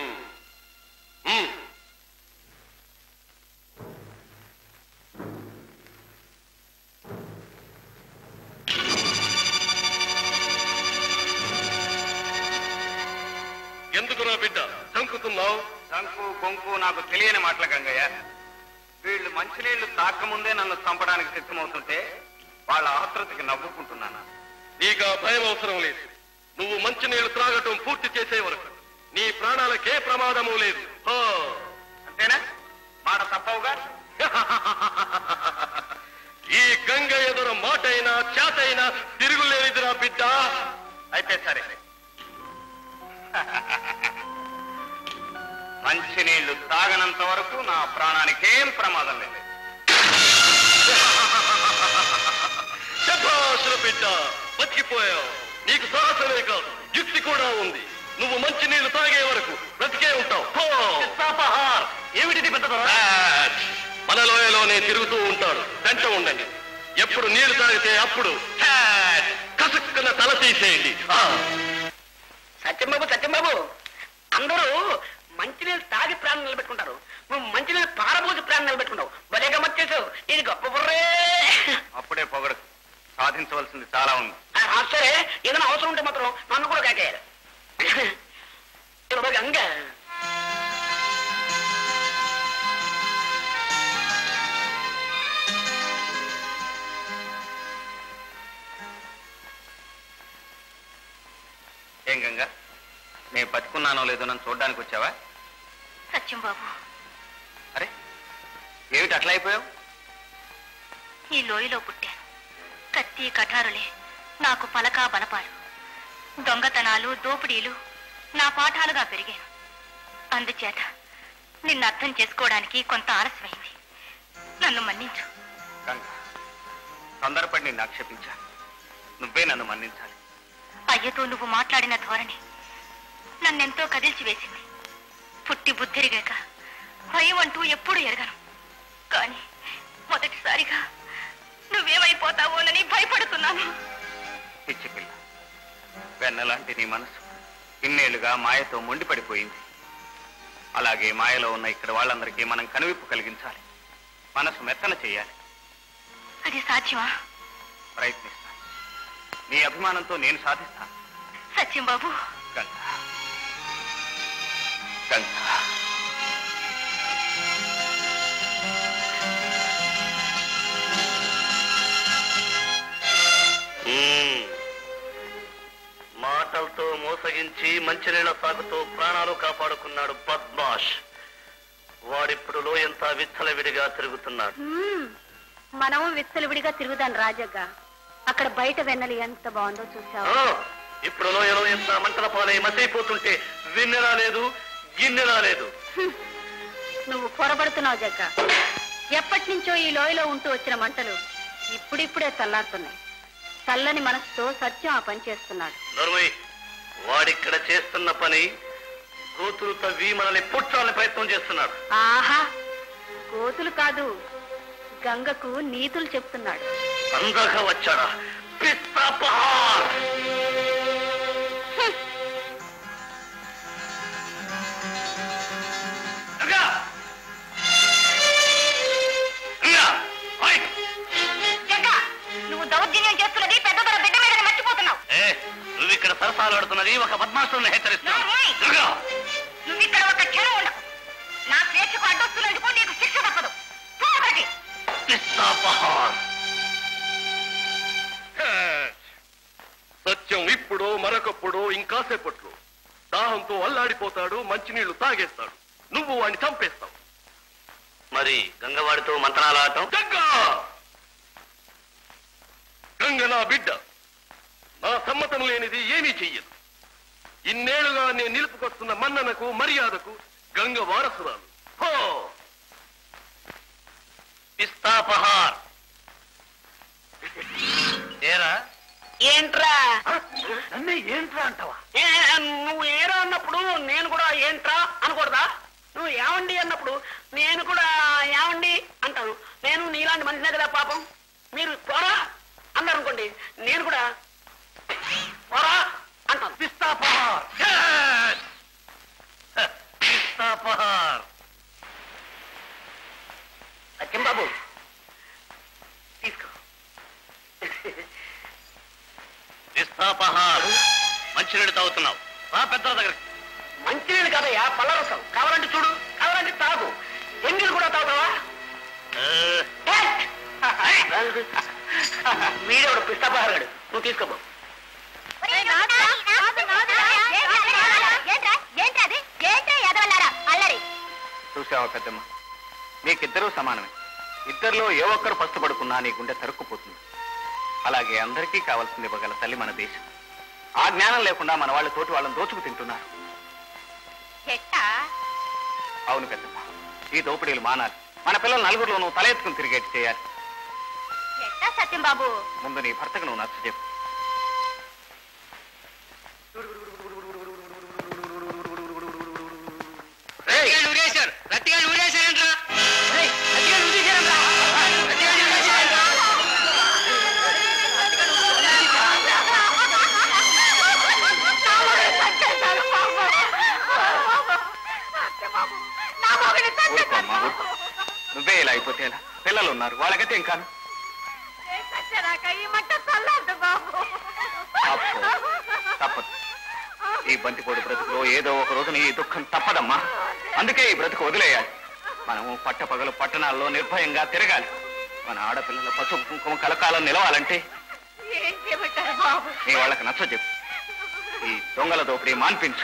ఎందుకురా బిడ్డ చంకుతున్నావు? శంకు బొంకు నాకు తెలియని మాటల గంగయ్య. వీళ్ళు మంచినీళ్లు తాకముందే నన్ను చంపడానికి సిద్ధమవుతుంటే వాళ్ళ ఆతృతకి నవ్వుకుంటున్నాను. నీకు ఆ భయం అవసరం లేదు. నువ్వు మంచినీళ్లు త్రాగటం పూర్తి చేసే వరకు నీ ప్రాణాలకే ప్రమాదము లేదు. అంతేనా? మాట తప్పవుగా? ఈ గంగ ఎదురు మాటైనా చేతైనా తిరుగులేనిదిరా బిడ్డ. అయితే సరే. మంచినీళ్లు తాగనంత వరకు నా ప్రాణానికి ఏం ప్రమాదం లేదు. బిడ్డ బతికిపోయావు. నీకు సాహసమే కాదు, యుక్తి కూడా ఉంది. నువ్వు మంచి నీళ్లు తాగే వరకు బ్రతికే ఉంటావు. ఏమిటిది పెద్ద మన లోయలోనే తిరుగుతూ ఉంటాడు. వెంట ఉండండి. ఎప్పుడు నీళ్లు తాగితే అప్పుడు కసుక్కున్న తల తీసేయండి. సత్యంబాబు సత్యంబాబు, అందరూ మంచినీళ్ళు తాగి ప్రాణం నిలబెట్టుకుంటారు, నువ్వు మంచినీళ్ళు పారబోసి ప్రాణం నిలబెట్టుకుంటావు. భలే గమ్మత్ చేసావు. ఇది గొప్ప బుర్రే. అప్పుడే పొగడకు, సాధించవలసింది చాలా ఉంది. సరే, ఏదైనా అవసరం ఉంటే మాత్రం నన్ను కూడా కాకేయాలి. గంగ ఏం గంగా, నేను బతుకున్నానో లేదో నన్ను చూడడానికి వచ్చావా? సత్యం బాబు, అరే ఏమిటి అట్లా అయిపోయావు? ఈ లోయలో పుట్టాను. కత్తి కఠారులే నాకు పలకా బలపాలు. దొంగతనాలు దోపిడీలు నా పాఠాలుగా పెరిగాను. అందుచేత నిన్ను అర్థం చేసుకోవడానికి కొంత ఆలస్యమైంది. నన్ను మన్నించు. గంగా, తొందరపడి నిన్ను ఆక్షేపించా. నువ్వే నన్ను మన్నించాలి. అయ్యతో నువ్వు మాట్లాడిన ధోరణి నన్నెంతో కదిల్చి వేసింది. పుట్టి బుద్ధిరిగాక భయం అంటూ ఎప్పుడూ ఎరగను. కానీ మొదటిసారిగా నువ్వేమైపోతావోనని భయపడుతున్నాను. పిచ్చి పిల్ల, వెన్నలాంటి నీ మనసు ఇన్నేళ్లుగా మాయతో మొండిపడిపోయింది. అలాగే మాయలో ఉన్న ఇక్కడ వాళ్ళందరికీ మనం కనువిప్పు కలిగించాలి. మనసు మెత్తన చేయాలి. అది సాధ్యమా? ప్రయత్నిస్తాను. నీ అభిమానంతో నేను సాధిస్తాను. సత్యం బాబు. గంగా, గంగా, మాటలతో మోసగించి మంచినీళ్ల సాగుతో ప్రాణాలు కాపాడుకున్నాడు బద్మాష్. వాడిప్పుడు లోయంతా విచ్చలవిడిగా తిరుగుతున్నాడు. మనం విచ్చలవిడిగా తిరుగుదాం రాజగ్గా. అక్కడ బయట వెన్నెల ఎంత బాగుందో చూసావు. ఇప్పుడు లోయలో ఎంత మంటల పాలై మసైపోతుంటే విన్నెలా లేదు, గిన్నెలా లేదు. నువ్వు పొరబడుతున్నావు జగ్గ. ఎప్పటి నుంచో ఈ లోయలో ఉంటూ వచ్చిన మంటలు ఇప్పుడిప్పుడే చల్లారుతున్నాయి. చల్లని మనసుతో సత్యం ఆ పని చేస్తున్నాడు. నర్మయ్, వాడిక్కడ చేస్తున్న పని గోతులు తవ్వి మనల్ని పుట్టాలని ప్రయత్నం చేస్తున్నాడు. ఆహా, గోతులు కాదు, గంగకు నీతులు చెప్తున్నాడు. అందాక వచ్చాడా పిస్తాపహార్? నువ్వు దౌర్జన్యం చేస్తున్నది పెద్ద బిడ్డ మీద మర్చిపోతున్నావు. నువ్వు ఇక్కడ సరసాలాడుతున్నది ఒక బద్మాసుని హెచ్చరిస్తున్నావు. నువ్వు ఇక్కడ ఒక క్షణం ఉండవు. నా స్వేచ్ఛకు అడ్డొస్తున్నందుకు నీకు శిక్ష తప్పదు. సత్యం ఇప్పుడు మరొకప్పుడు ఇంకాసేపట్లో దాహంతో అల్లాడిపోతాడు, మంచినీళ్లు తాగేస్తాడు. నువ్వు వాడిని చంపేస్తావు. మరి గంగవాడితో మంత్రాలాడటం? గంగ నా బిడ్డ, నా సమ్మతం లేనిది ఏమీ చెయ్యదు. ఇన్నేళ్లుగా నేను నిలుపుకొస్తున్న మన్ననకు మర్యాదకు గంగ వారసురాలు. హో పిస్తాపహార్. ఏరా ఏంట్రా? నన్నే ఏంట్రా అంటావా? నువ్వు ఏరా అన్నప్పుడు నేను కూడా ఏంట్రా అనకూడదా? నువ్వు ఏమండి అన్నప్పుడు నేను కూడా ఏమండి అంటాను. నేను నీలాంటి మనిషినే కదా పాపం. మీరు పోరా అన్నారు అనుకోండి, నేను కూడా పోరా అంటాను. పిస్తాపహార్. పిస్తాపహార్. సత్యం బాబు తీసుకో. పిస్తాపహార్. మంచినీళ్ళు తాగుతున్నావు. రా పెద్దల దగ్గరికి. మంచినీళ్ళు కాదయ్యా, పళ్ళరసం. కావాలంటే చూడు, కావాలంటే తాగు. ఎంగిల్ కూడా తాగుతావా? వీడెవడు పిస్తాపహారుడు. నువ్వు తీసుకోబో. చూసావా పెద్దమ్మ, నీకిద్దరూ సమానమే. ఇద్దరిలో ఏ ఒక్కరు పస్తుపడుకున్నా నీ గుండె తరుక్కుపోతుంది. అలాగే అందరికీ కావాల్సింది ఇవ్వగల తల్లి మన దేశం. ఆ జ్ఞానం లేకుండా మన వాళ్ళ తోటి వాళ్ళని దోచుకు తింటున్నారు. చెట్టా? అవును పెద్దమ్మ, ఈ దోపిడీలు మానాలి. మన పిల్లలు నలుగురులోనూ తల ఎత్తుకుని తిరిగేట్టు చేయాలి. చెట్టా సత్యం బాబు? ముందు నీ భర్తకు నువ్వు నచ్చ చెప్పు. నువ్వే ఇలా అయిపోతే ఎలా? పిల్లలు ఉన్నారు, వాళ్ళకైతే ఇంకా తప్పదు. ఈ బంతిపోటు బ్రతుకులో ఏదో ఒక రోజున ఈ దుఃఖం తప్పదమ్మా. అందుకే ఈ బ్రతుకు వదిలేయాలి. మనము పట్టపగలు పట్టణాల్లో నిర్భయంగా తిరగాలి. మన ఆడపిల్లల పసుపు కుంకుమ కలకాలం నిలవాలంటే నీ వాళ్ళకి నచ్చ చెప్పు. ఈ దొంగల దోపిడీ మాన్పించు.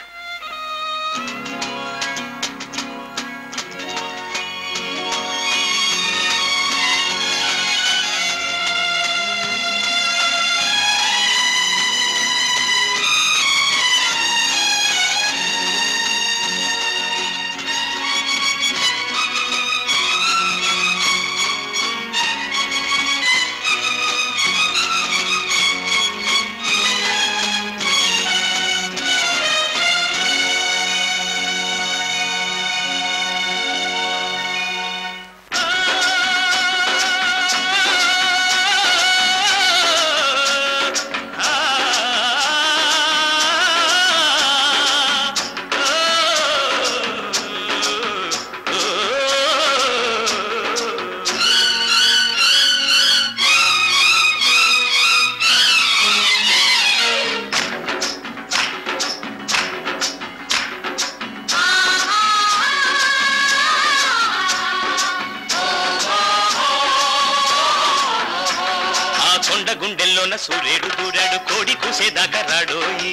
గుండెల్లోన సూర్యుడు దూరాడు, కోడి కూసేదాకా రాడోయి.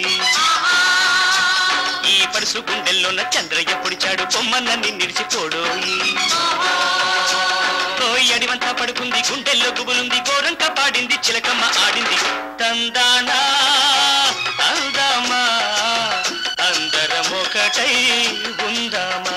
ఈ పరుసు గుండెల్లోన చంద్రయ్య పొడిచాడు, పొమ్మన్నని నిలిచిపోడోయి. కోయి అడివంతా పడుకుంది, గుండెల్లో గుబులుంది, గోరంక పాడింది, చిలకమ్మ ఆడింది. తందానా అందామా అందరం ఒకటై ఉందామా.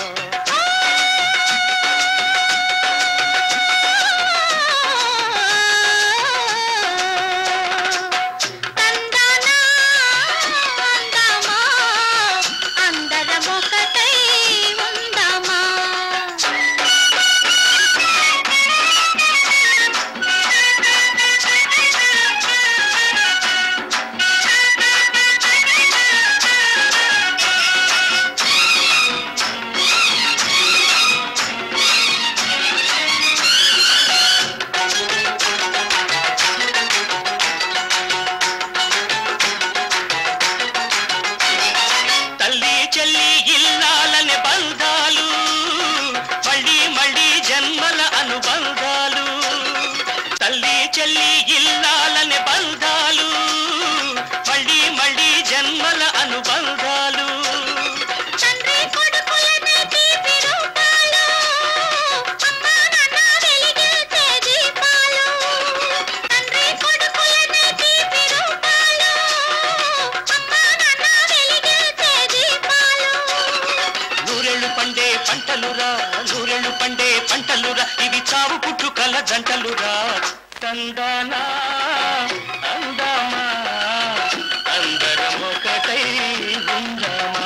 జంటలురా తందానా అందామా అందరం ఒకటై ఉందామా.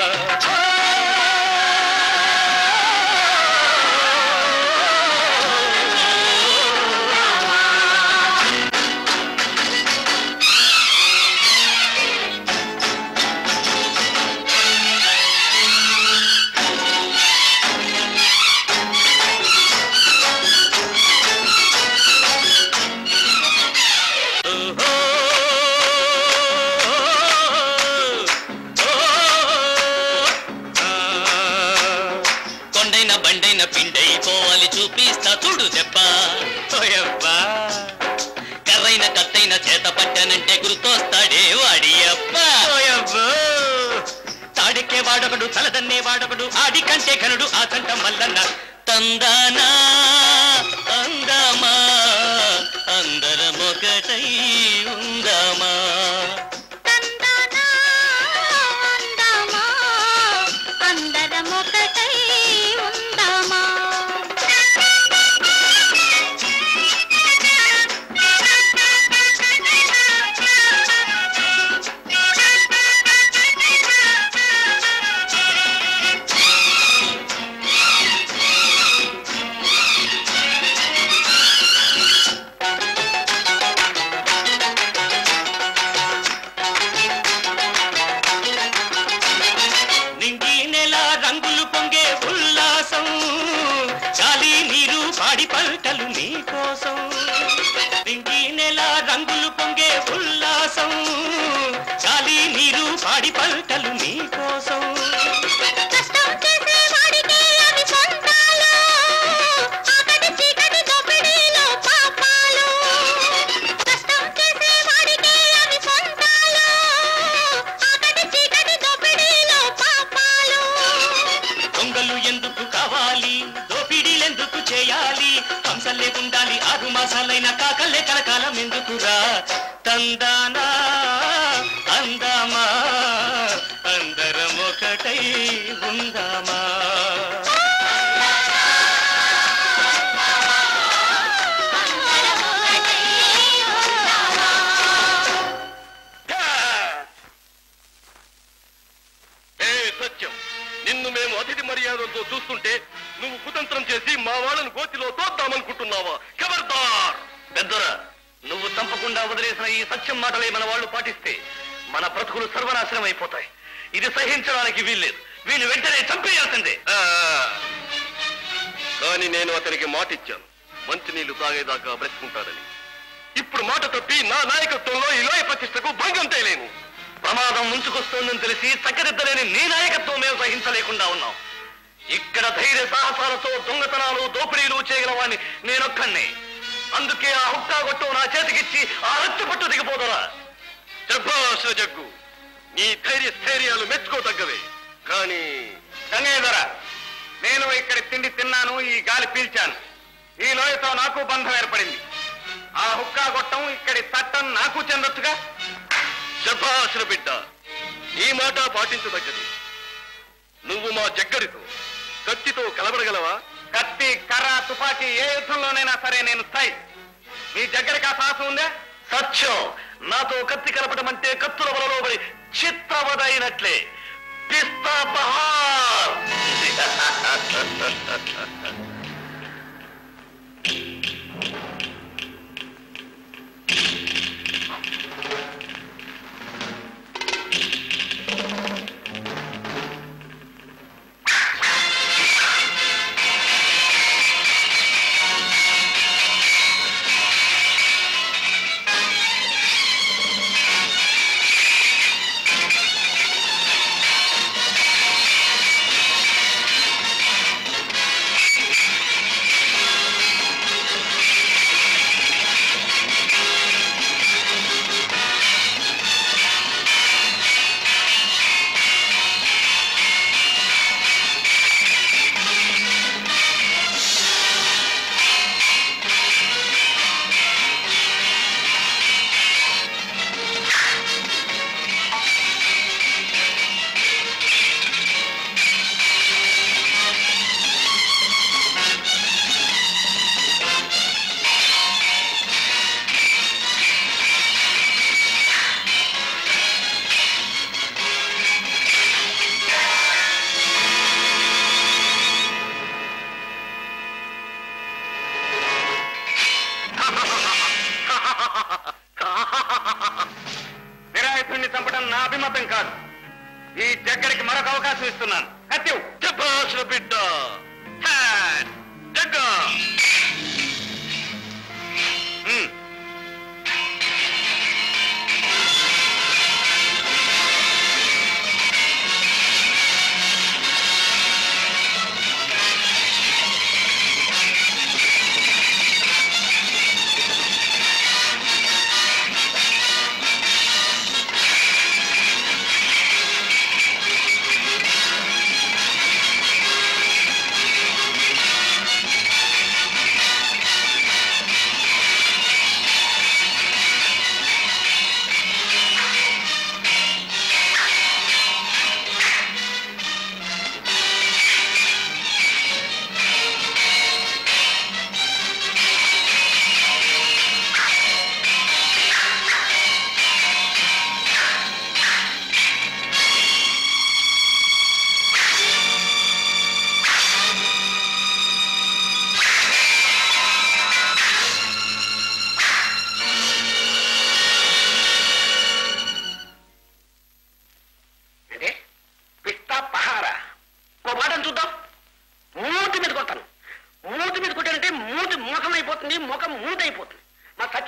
పిండైపోవాలి చూపిస్తా చూడు దెబ్బ. ఓయబ్బా కర్రైన కత్తైన చేత పట్టానంటే గుర్తొస్తాడే వాడి అబ్బ. ఓయబ్బో తాడెక్కే వాడొకడు తలదన్నే వాడొకడు ఆడి కంటే ఘనుడు ఆ చంట మల్లన్న. తందానా అందామా అందరం ఒకటై ఉందామా. పాడి పంటలు నీ కోసం నింగి నెల రంగులు పొంగే ఉల్లాసం గాలి నీరు పాడి పంటలు నీ కోసం దొంగలు ఎందుకు కావాలి దోపిడీలెందుకు చేయాలి హంసలే ఉండాలి 6 మాసాలైన కాకలే కలకాలం ఎందుకురా తందానా అందామా అందరం ఒకటై ఉందామా సత్యం నిన్ను మేము అతిథి మర్యాదలతో చూస్తుంటే నువ్వు కుతంత్రం చేసి మా వాళ్ళను గోతిలో తోద్దామనుకుంటున్నావా? ఖబర్దార్! పెద్దరా, నువ్వు చంపకుండా వదిలేసిన ఈ సత్యం మాటలే మన వాళ్ళు పాటిస్తే మన బ్రతుకులు సర్వనాశనం అయిపోతాయి. ఇది సహించడానికి వీల్లేదు. వీళ్ళు వెంటనే చంపేయాల్సిందే. కానీ నేను అతనికి మాట ఇచ్చాను, మంచినీళ్లు తాగేదాకా బ్రతుకుంటాడని. ఇప్పుడు మాట తప్పి నా నాయకత్వంలో ఈ లోయ ప్రతిష్టకు భంగం తేలేను. ప్రమాదం ముంచుకొస్తోందని తెలిసి చక్కదిద్దలేని నీ నాయకత్వం మేము సహించలేకుండా ఉన్నాం. ఇక్కడ ధైర్య సాహసాలతో దొంగతనాలు దోపిడీలు చేయగల వాడిని నేనొక్కడినే. అందుకే ఆ హుక్కా గొట్టం నా చేతికిచ్చి ఆ రక్తి పట్టు దిగిపోదరా. శభాష్ జగ్గు, నీ ధైర్య స్థైర్యాలు మెచ్చుకోదగ్గవే. కానీ గంగయ్యధర, నేను ఇక్కడ తిండి తిన్నాను, ఈ గాలి పీల్చాను. ఈ లోయతో నాకు బంధం ఏర్పడింది. ఆ హుక్కా గొట్టం ఇక్కడి చట్టం నాకు చెందొచ్చుగా. శభాష్ బిడ్డ, ఈ మాట పాటించదగ్గది. నువ్వు మా జగ్గడితో కత్తితో కలబడగలవా? కత్తి, కర్ర, తుపాకీ ఏ యుద్ధంలోనైనా సరే నేను స్థాయి. మీ జగ్గడికి ఆ సాహసం ఉందా? సత్యం, నాతో కత్తి కలపడం అంటే కత్తుల వలలో పడి చిత్రవదైనట్లే. పిస్తా బహార్. నిరాయుధుణ్ణి చంపడం నా అభిమతం కాదు. ఈ జగ్గడికి మరొక అవకాశం ఇస్తున్నాను. కత్తి శభాష్ బిడ్డ. జగ్గా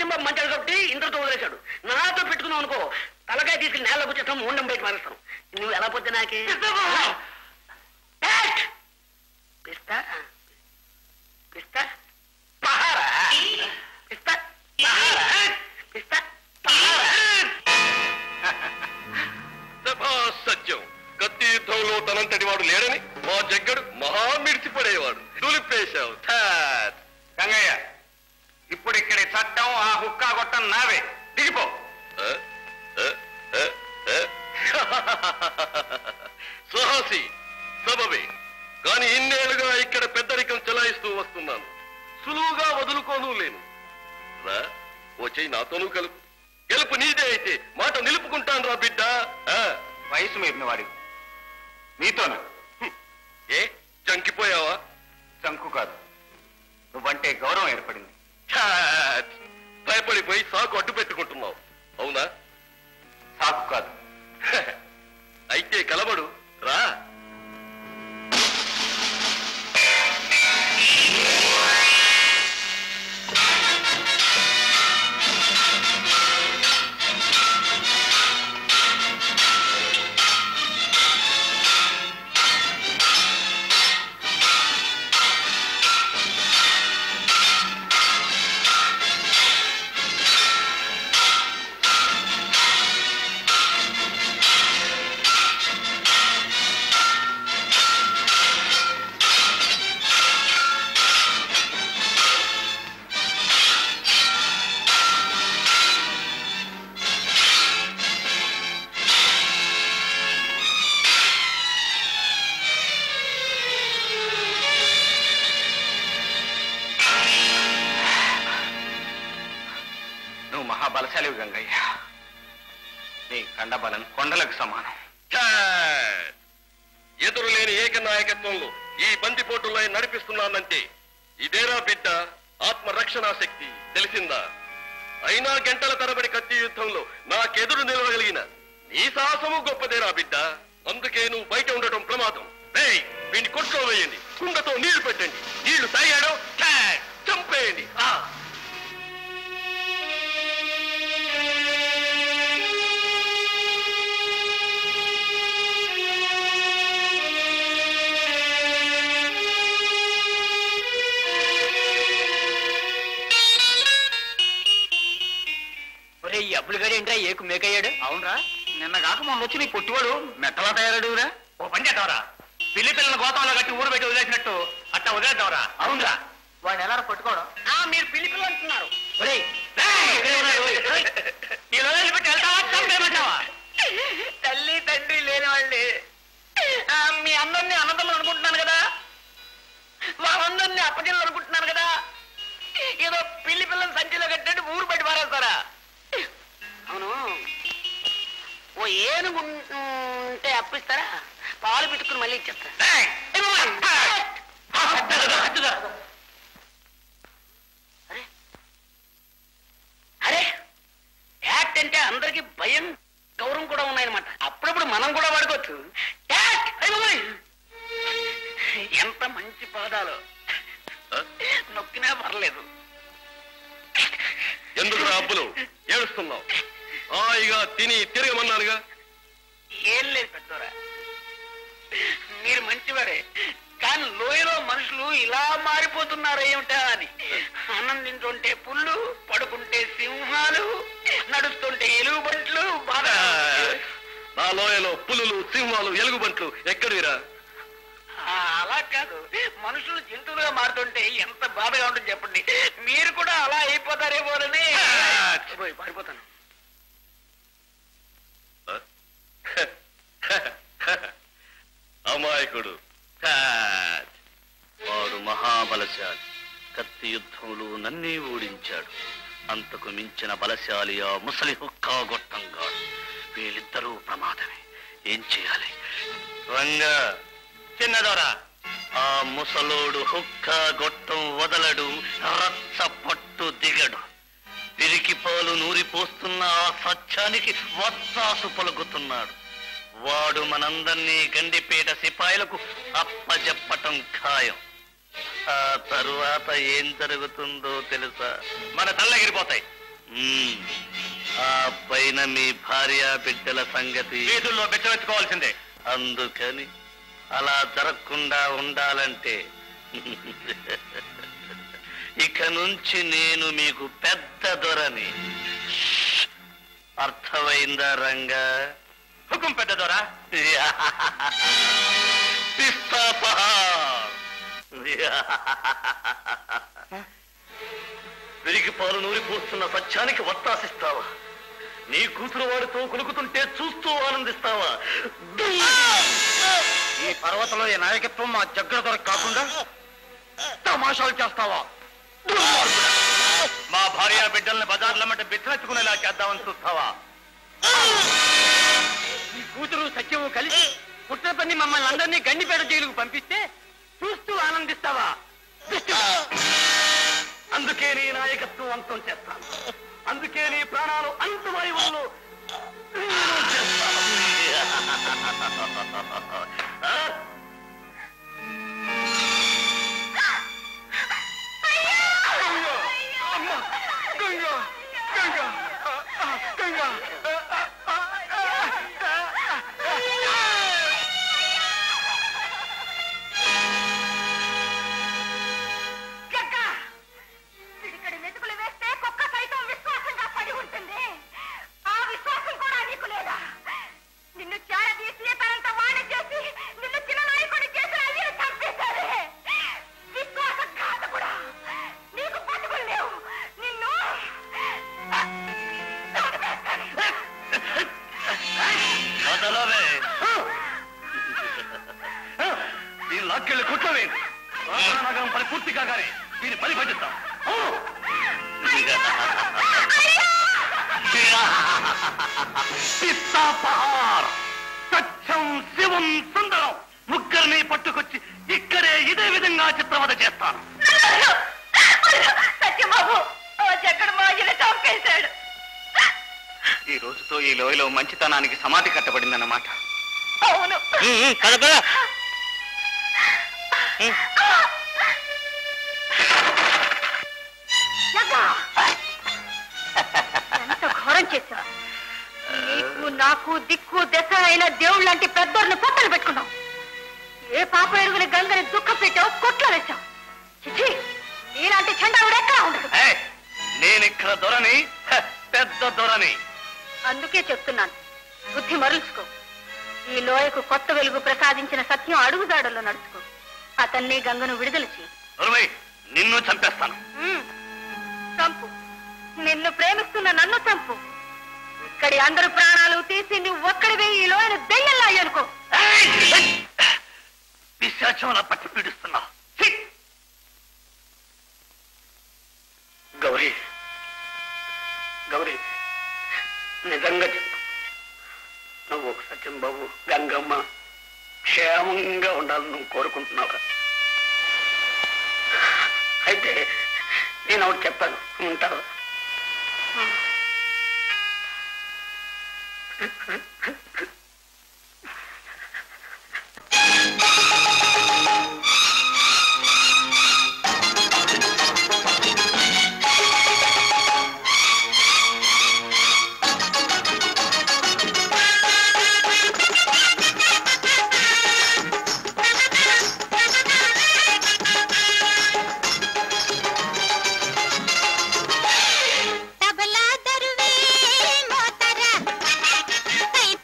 సత్యంబాబు మంచాడు కాబట్టి ఇంతతో వదిలేశాడు. నాతో పెట్టుకున్నావు అనుకో, తలకాయ తీసుకుని నేలకు వచ్చేస్తాం, ముండం బయట మారేస్తాను. నువ్వు ఎలా పోతే నాకే పిస్తా పిస్తా పహారా పిస్తా పహారా పిస్తా పహారా. సత్యం, కత్తి యుద్ధంలో తనంతటి వాడు లేడని మా జగ్గడు మహా మిడిచిపడేవాడు. దులిపేశావు. గంగయ్య, ఇప్పుడు ఇక్కడి చట్టం ఆ హుక్కా గొట్టం నావే. దిగిపో. సాహసి సబబే, కానీ ఇన్నేళ్లుగా ఇక్కడ పెద్దరికం చెలాయిస్తూ వస్తున్నాను. సులువుగా వదులుకోను లేను. రా, ఓ చెయ్యి నాతోనూ కలుపు. గెలుపు నీదే అయితే మాట నిలుపుకుంటాను రా బిడ్డ. వయసు మీరిన వాడి నీతోను. ఏ చంకిపోయావా? చంకు కాదు, నువ్వంటే గౌరవం ఏర్పడింది. భయపడిపోయి సాకు అడ్డు పెట్టుకుంటున్నావు, అవునా? సాకు కాదు. అయితే కలబడు రా. బలశాలివి గంగయ్య. నీ కండబలం కొండలకు సమానం. ఎదురులేని ఏకనాయకత్వంలో ఈ బందిపోటులో నడిపిస్తున్నానంటే ఇదేనా బిడ్డ ఆత్మరక్షణా శక్తి, తెలిసిందా? అయినా గంటల తరబడి కత్తి యుద్ధంలో నాకెదురు నిలవగలిగిన నీ సాహసము గొప్పదేనా బిడ్డ. అందుకే నువ్వు బయట ఉండటం ప్రమాదం. వీడిని కొట్లో వేయండి, కుండతో నీళ్లు పెట్టండి. నీళ్లు తాగాడో చంపేయండి. ఈ అప్పులు గడి ఏంట్రా ఏకు మేకయ్యాడు? అవునరా, నిన్న కాక మొన్న వచ్చి నీ పొట్టివాడు మెట్టలా తయారడురా. ఓ పని చేద్దాంరా, పిల్లి పిల్లల గోతంలో కట్టి ఊరు పెట్టి వదిలేసినట్టు అట్టా వదిలేద్దాంరా. అవునరా, వాడిని ఎలా పట్టుకోవడం? మీరు పిల్లి పిల్లలు అంటున్నారు. తల్లి తండ్రి లేని వాళ్ళని మీ అందరినీ అన్నదమ్ములు అనుకుంటున్నాను కదా, మా అందరినీ అప్పచెల్లు అనుకుంటున్నాను కదా. ఏదో పిల్లి పిల్లలు సంచిలో కట్టినట్టు ఊరు పెట్టి పారేస్తారా? అవును, ఓ ఏనుగుంటే అప్పిస్తారా? పాలు పెట్టుకుని మళ్ళీ ఇచ్చేస్తారా? అరే, యాక్ట్ అంటే అందరికి భయం గౌరవం కూడా ఉన్నాయన్నమాట. అప్పుడప్పుడు మనం కూడా వాడుకోవచ్చు. ఎంత మంచి పాదాలు, నొక్కినా పర్లేదు. ఎందుకు అప్పులు ఏడుస్తున్నావు? హాయిగా తిని తిరగమన్నానుగా. ఏం లేదు పెద్దోరా, మీరు మంచివారే, కానీ లోయలో మనుషులు ఇలా మారిపోతున్నారేమిటా అని. ఆనందించుంటే పుల్లు, పడుకుంటే సింహాలు, నడుస్తుంటే ఎలుగుబంట్లు. బాగా నా లోయలో పులులు, సింహాలు, ఎలుగుబంట్లు ఎక్కడిరా? అలా కాదు, మనుషులు జంతువులుగా మారుతుంటే ఎంత బాధగా ఉంటుంది చెప్పండి. మీరు కూడా అలా అయిపోతారేమోనని పారిపోతాను. అమాయకుడు, వాడు మహాబలశాలి. కత్తి యుద్ధంలో నన్నే ఓడించాడు. అంతకు మించిన బలశాలి ఆ ముసలి హుక్కా గొట్టంగాడు. వీళ్ళిద్దరూ ప్రమాదమే. ఏం చేయాలి? రంగా చిన్నదోరా, ఆ ముసలోడు హుక్కా గొట్టం వదలడు, రచ్చ పట్టు దిగడు. పిరికి పాలు నూరిపోస్తున్న ఆ సత్యానికి వత్తాసు పలుకుతున్నాడు. వాడు మనందర్నీ గండిపేట సిపాయిలకు అప్పజెప్పటం ఖాయం. ఆ తరువాత ఏం జరుగుతుందో తెలుసా? మన తల్లగిరిపోతాయి. ఆ పైన మీ భార్య బిడ్డల సంగతి వీధుల్లో బెచ్చవెచ్చుకోవాల్సిందే. అందుకని అలా జరగకుండా ఉండాలంటే ఇక నుంచి నేను మీకు పెద్ద దొరని. అర్థమైందా రంగా? హుకుం పెద్ద దొర. విరిగి పాలు నూరి పోస్తున్న సత్యానికి వత్తాసిస్తావా? నీ కూతురు వాడితో కొలుకుతుంటే చూస్తూ ఆనందిస్తావా? ఈ పర్వతంలో ఈ నాయకత్వం మా జగ్గర దొర కాకుండా తమాషాలు చేస్తావా? మా భార్య బిడ్డల్ని బజార్లమ్మట బిచ్చనెత్తుకునేలా చేద్దామని చూస్తావా? ఈ కూతురు సత్యము కలిసి పుట్టిన పని మమ్మల్ని అందరినీ గండిపేట జైలుకు పంపిస్తే చూస్తూ ఆనందిస్తావా? అందుకే నీ నాయకత్వం అంతం చేస్తాను. అందుకే నీ ప్రాణాలు అంతమయువుల్లో చేస్తాను. సత్యం, శివం, సుందరం ముగ్గురిని పట్టుకొచ్చి ఇక్కడే ఇదే విధంగా చిత్రవద చేస్తాను. సత్యబాబు జగ్గడు మా ఆయన చంపేశాడు. ఈ రోజుతో ఈ లోయలో మంచితనానికి సమాధి కట్టబడిందన్నమాట. అవును. ఎంత ఘోరం చేశావు. నీకు నాకు దిక్కు దశ అయిన దేవుళ్ళ లాంటి పెద్దోళ్ళని పొట్టలు పెట్టుకున్నావు. ఏ పాప ఎరుగుని గంగని దుఃఖ పెట్టావు, కొట్లో వేశావు. చిచ్చి, నీలాంటి చండావుడు ఎక్కడ ఉండదు. నేనిక్కడ దొరని, పెద్ద దొరని. అందుకే చెప్తున్నాను, బుద్ధి మరల్చుకో. ఈ లోయకు కొత్త వెలుగు ప్రసాదించిన సత్యం అడుగుదాడల్లో నడుచుకో. అతన్ని గంగను విడుదల చేయి. నిన్ను చంపేస్తాను. చంపు. నిన్ను ప్రేమిస్తున్న నన్ను చంపు. ఇక్కడి అందరు ప్రాణాలు తీసి నువ్వు ఒక్కడివే ఈ లోయను దెయ్యంలా అనుకో. పిశాచంలా పట్టి పీడిస్తున్నా. గౌరీ, గౌరీ, నిజంగా చెప్పు, నువ్వు సత్యం బాబు, గంగమ్మ క్షేమంగా ఉండాలని నువ్వు కోరుకుంటున్నావు. అయితే నేను ఒకటి చెప్తాను, ఉంటావా? తబలా దరువే మోతరా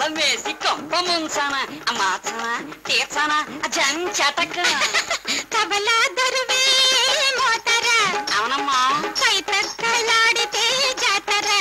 వేసి కొంప ముంచాన మార్చన తీర్చన జంచటక తబలా దరువే మోతరా అవునమ్మా కైతక్కలాడితే జాతరా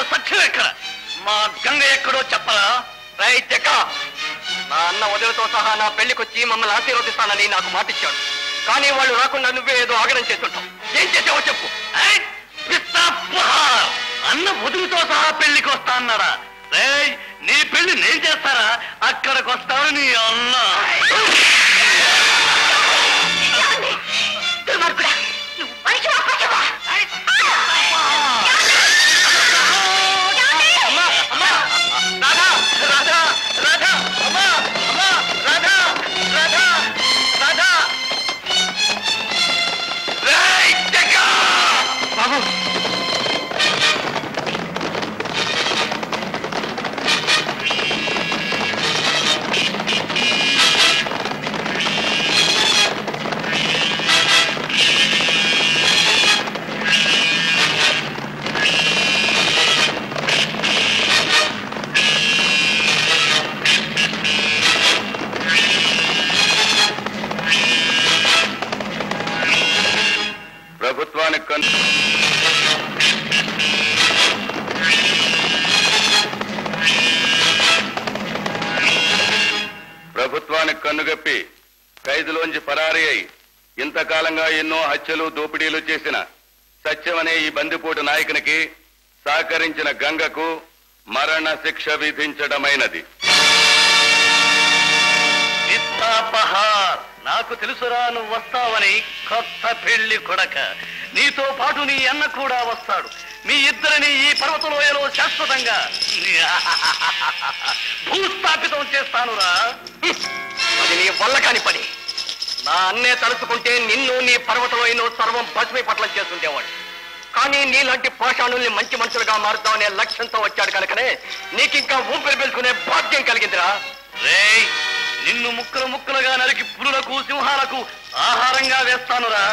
సత్యం ఎక్కడ? మా గంగ ఎక్కడో చెప్పరా? రైతెక్క నా అన్న వదిలతో సహా నా పెళ్లికొచ్చి మమ్మల్ని ఆశీర్వదిస్తానని నాకు మాటిచ్చాడు. కానీ వాళ్ళు రాకుండా నువ్వే ఏదో ఆగడం చేస్తుంటావు. ఏం చేసావో చెప్పు. అన్న వదులుతో సహా పెళ్లికి వస్తా అన్నారా? రేయ్, నీ పెళ్లి నేను చేస్తారా? అక్కడికి వస్తాను నీ అన్న. ప్రభుత్వానికి కన్నుగప్పి ఖైదులోంచి పరారీ అయి ఇంతకాలంగా ఎన్నో హత్యలు దోపిడీలు చేసిన సత్యం అనే ఈ బందిపోటు నాయకునికి సహకరించిన గంగకు మరణ శిక్ష విధించడమైనది. నాకు తెలుసురా నువ్వు వస్తావని. కొత్త పెళ్లి కొడక, నీతో పాటు నీ అన్న కూడా వస్తాడు. మీ ఇద్దరిని ఈ పర్వతలోయలో శాశ్వతంగా భూస్థాపితం చేస్తానురా. అది నీ వల్ల కాని పని. నా అన్నే తలుచుకుంటే నిన్ను నీ పర్వతలోయలో సర్వం భస్మీ పట్లం చేస్తుండేవాడు. కానీ నీలాంటి పాషాణుల్ని మంచి మనుషులుగా మారుతామనే లక్ష్యంతో వచ్చాడు కనుకనే నీకింకా ఊపిరి పీల్చుకునే భాగ్యం కలిగిందిరా. రేయ్, నిన్ను ముక్కలు ముక్కలుగా నరికి పులులకు సింహాలకు ఆహారంగా వేస్తానురా.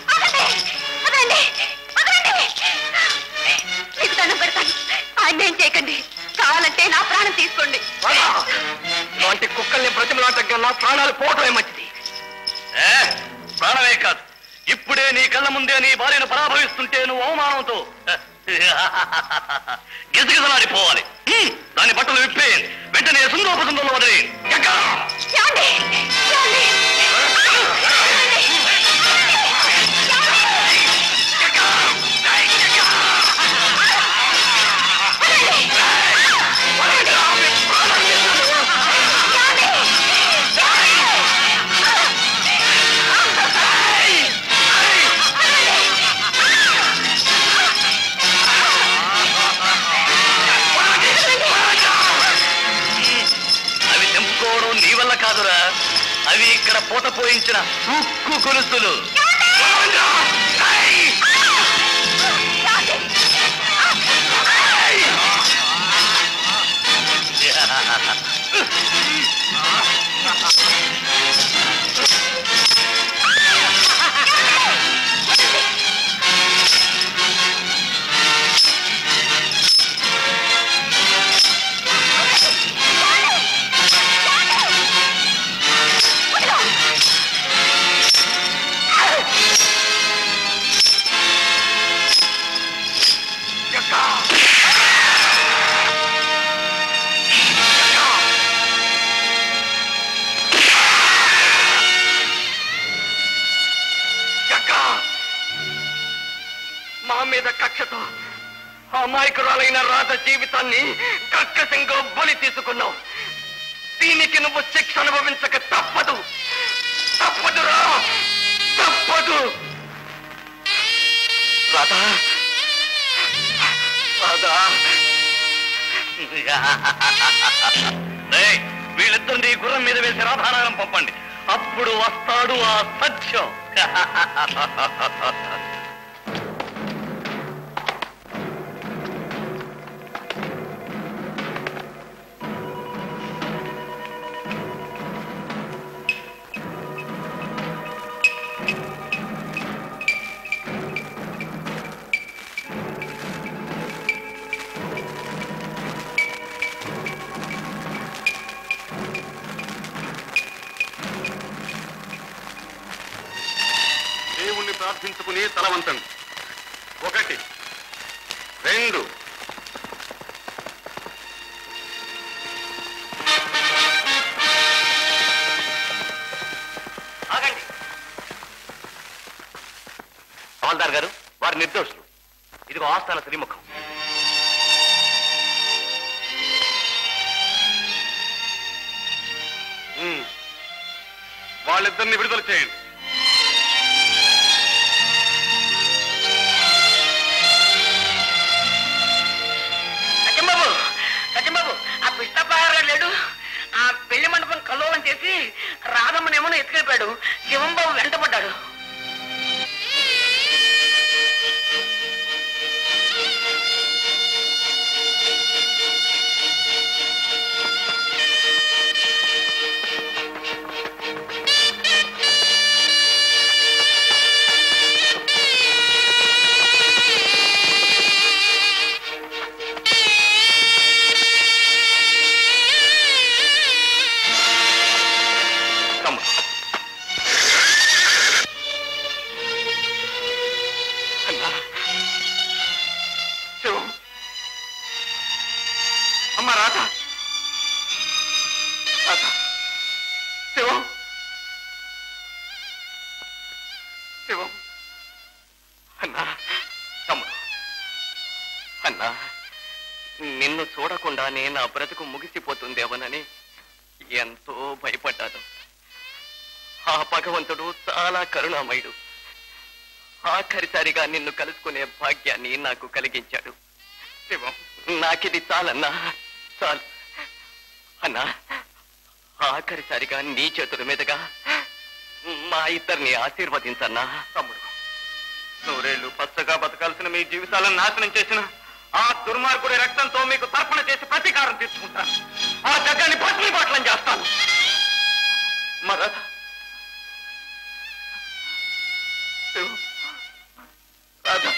అన్యాయం చేయకండి. కావాలంటే నా ప్రాణం తీసుకోండి. ఇలాంటి కుక్కల్ని బ్రతిమలాటంగా నా ప్రాణాలు పోవటమే మంచిది. ప్రాణమే కాదు, ఇప్పుడే నీ కళ్ళ ముందే నీ భార్యను పరాభవిస్తుంటే నువ్వు అవమానంతో గిజగిజలాడిపోవాలి. దాని బట్టలు విప్పేయండి. వెంటనే సుందోపసుందరలో వదిలేయండి. కాదురా, అవి ఇక్కడ పూత పోయించిన ఉక్కు గొలుసులు. మా మీద కక్షతో అమాయకురాలైన రాధ జీవితాన్ని కక్కసంగా బలి తీసుకున్నావు. దీనికి నువ్వు శిక్ష అనుభవించక తప్పదు. తప్పదురా, తప్పదు. రాధా, రాధా. వీళ్ళిద్దరిని గుర్రం మీద వేసి రాధానగరం పంపండి. అప్పుడు వస్తాడు ఆ సత్యం. దేవుణ్ణి ప్రార్థించుకుని తలవంతండి. 1 2 హవల్దార్ గారు, వారి నిర్దోషులు. ఇదిగో ఆస్థాన శ్రీముఖం. వాళ్ళిద్దరిని విడుదల చేయండి. సత్యంబాబు, ఆ పిష్టపాగారు గారు లేడు, ఆ పెళ్లి మండపం కల్లోలం చేసి రాధమ్మనేమో ఎత్తుకెళ్ళిపోయాడు. శివంబాబు వెంటపడ్డాడు. నిన్ను చూడకుండానే నా బ్రతుకు ముగిసిపోతుందేమోనని ఎంతో భయపడ్డాను. ఆ భగవంతుడు చాలా కరుణామయుడు. ఆఖరిసారిగా నిన్ను కలుసుకునే భాగ్యాన్ని నాకు కలిగించాడు. నాకిది చాలన్నా, చాలు అన్నా. ఆఖరిసారిగా నీ చేతుల మీదుగా మా ఇద్దరిని ఆశీర్వదించన్నా. తమ్ముడు, నూరేళ్లు పచ్చగా బతకాల్సిన మీ జీవితాలను నాశనం చేసిన ఆ దుర్మార్గుడి రక్తంతో మీకు తర్పణ చేసి ప్రతీకారం తీర్చుకుంటాను. ఆ జగ్గాన్ని భస్మీపట్లం చేస్తాను. మరద రాధా,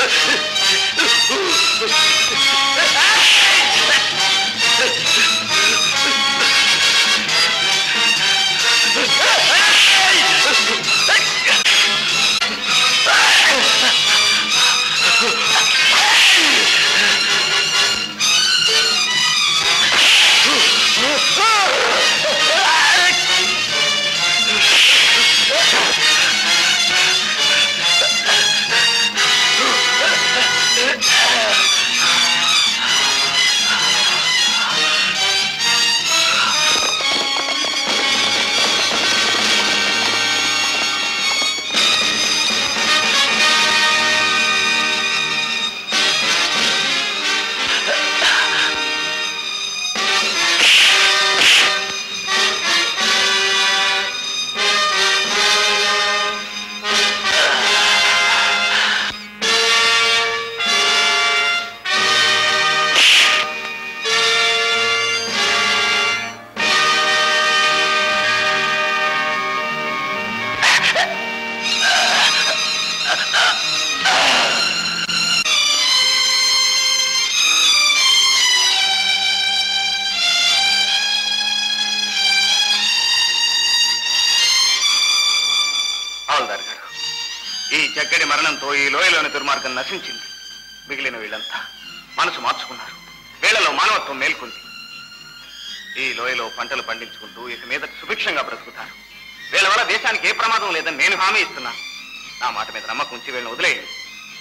ఈ జగ్గడి మరణంతో ఈ లోయలోని దుర్మార్గం నశించింది. మిగిలిన వీళ్ళంతా మనసు మార్చుకున్నారు. వీళ్లలో మానవత్వం మేల్కొంది. ఈ లోయలో పంటలు పండించుకుంటూ ఇక మీద సుభిక్షంగా బ్రతుకుతారు. వీళ్ళ వల్ల దేశానికి ఏ ప్రమాదం లేదని నేను హామీ ఇస్తున్నాను. నా మాట మీద నమ్మకం ఉంచి వీళ్ళని వదిలేయండి.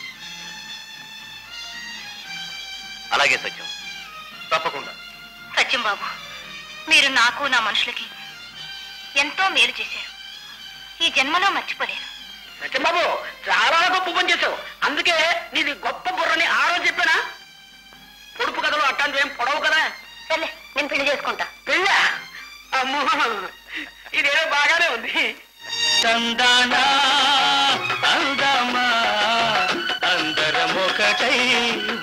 అలాగే సత్యం. తప్పకుండా. సత్యం బాబు, మీరు నాకు నా మనుషులకి ఎంతో మేలు చేశారు. ఈ జన్మలో మర్చిపోలేను. సత్యంబాబు, చాలా గొప్ప పని చేసావు. అందుకే నీది గొప్ప బుర్రని ఆ రోజు చెప్పానా? పొడుపు కథలు అట్లాంటివి ఏం పొడవు కదా. సర్లే, నేను పెళ్లి చేసుకుంటా. పెళ్ళ? అమ్మో, ఇదేదో బాగానే ఉంది. చందానా అందమా అందరం ఒకటై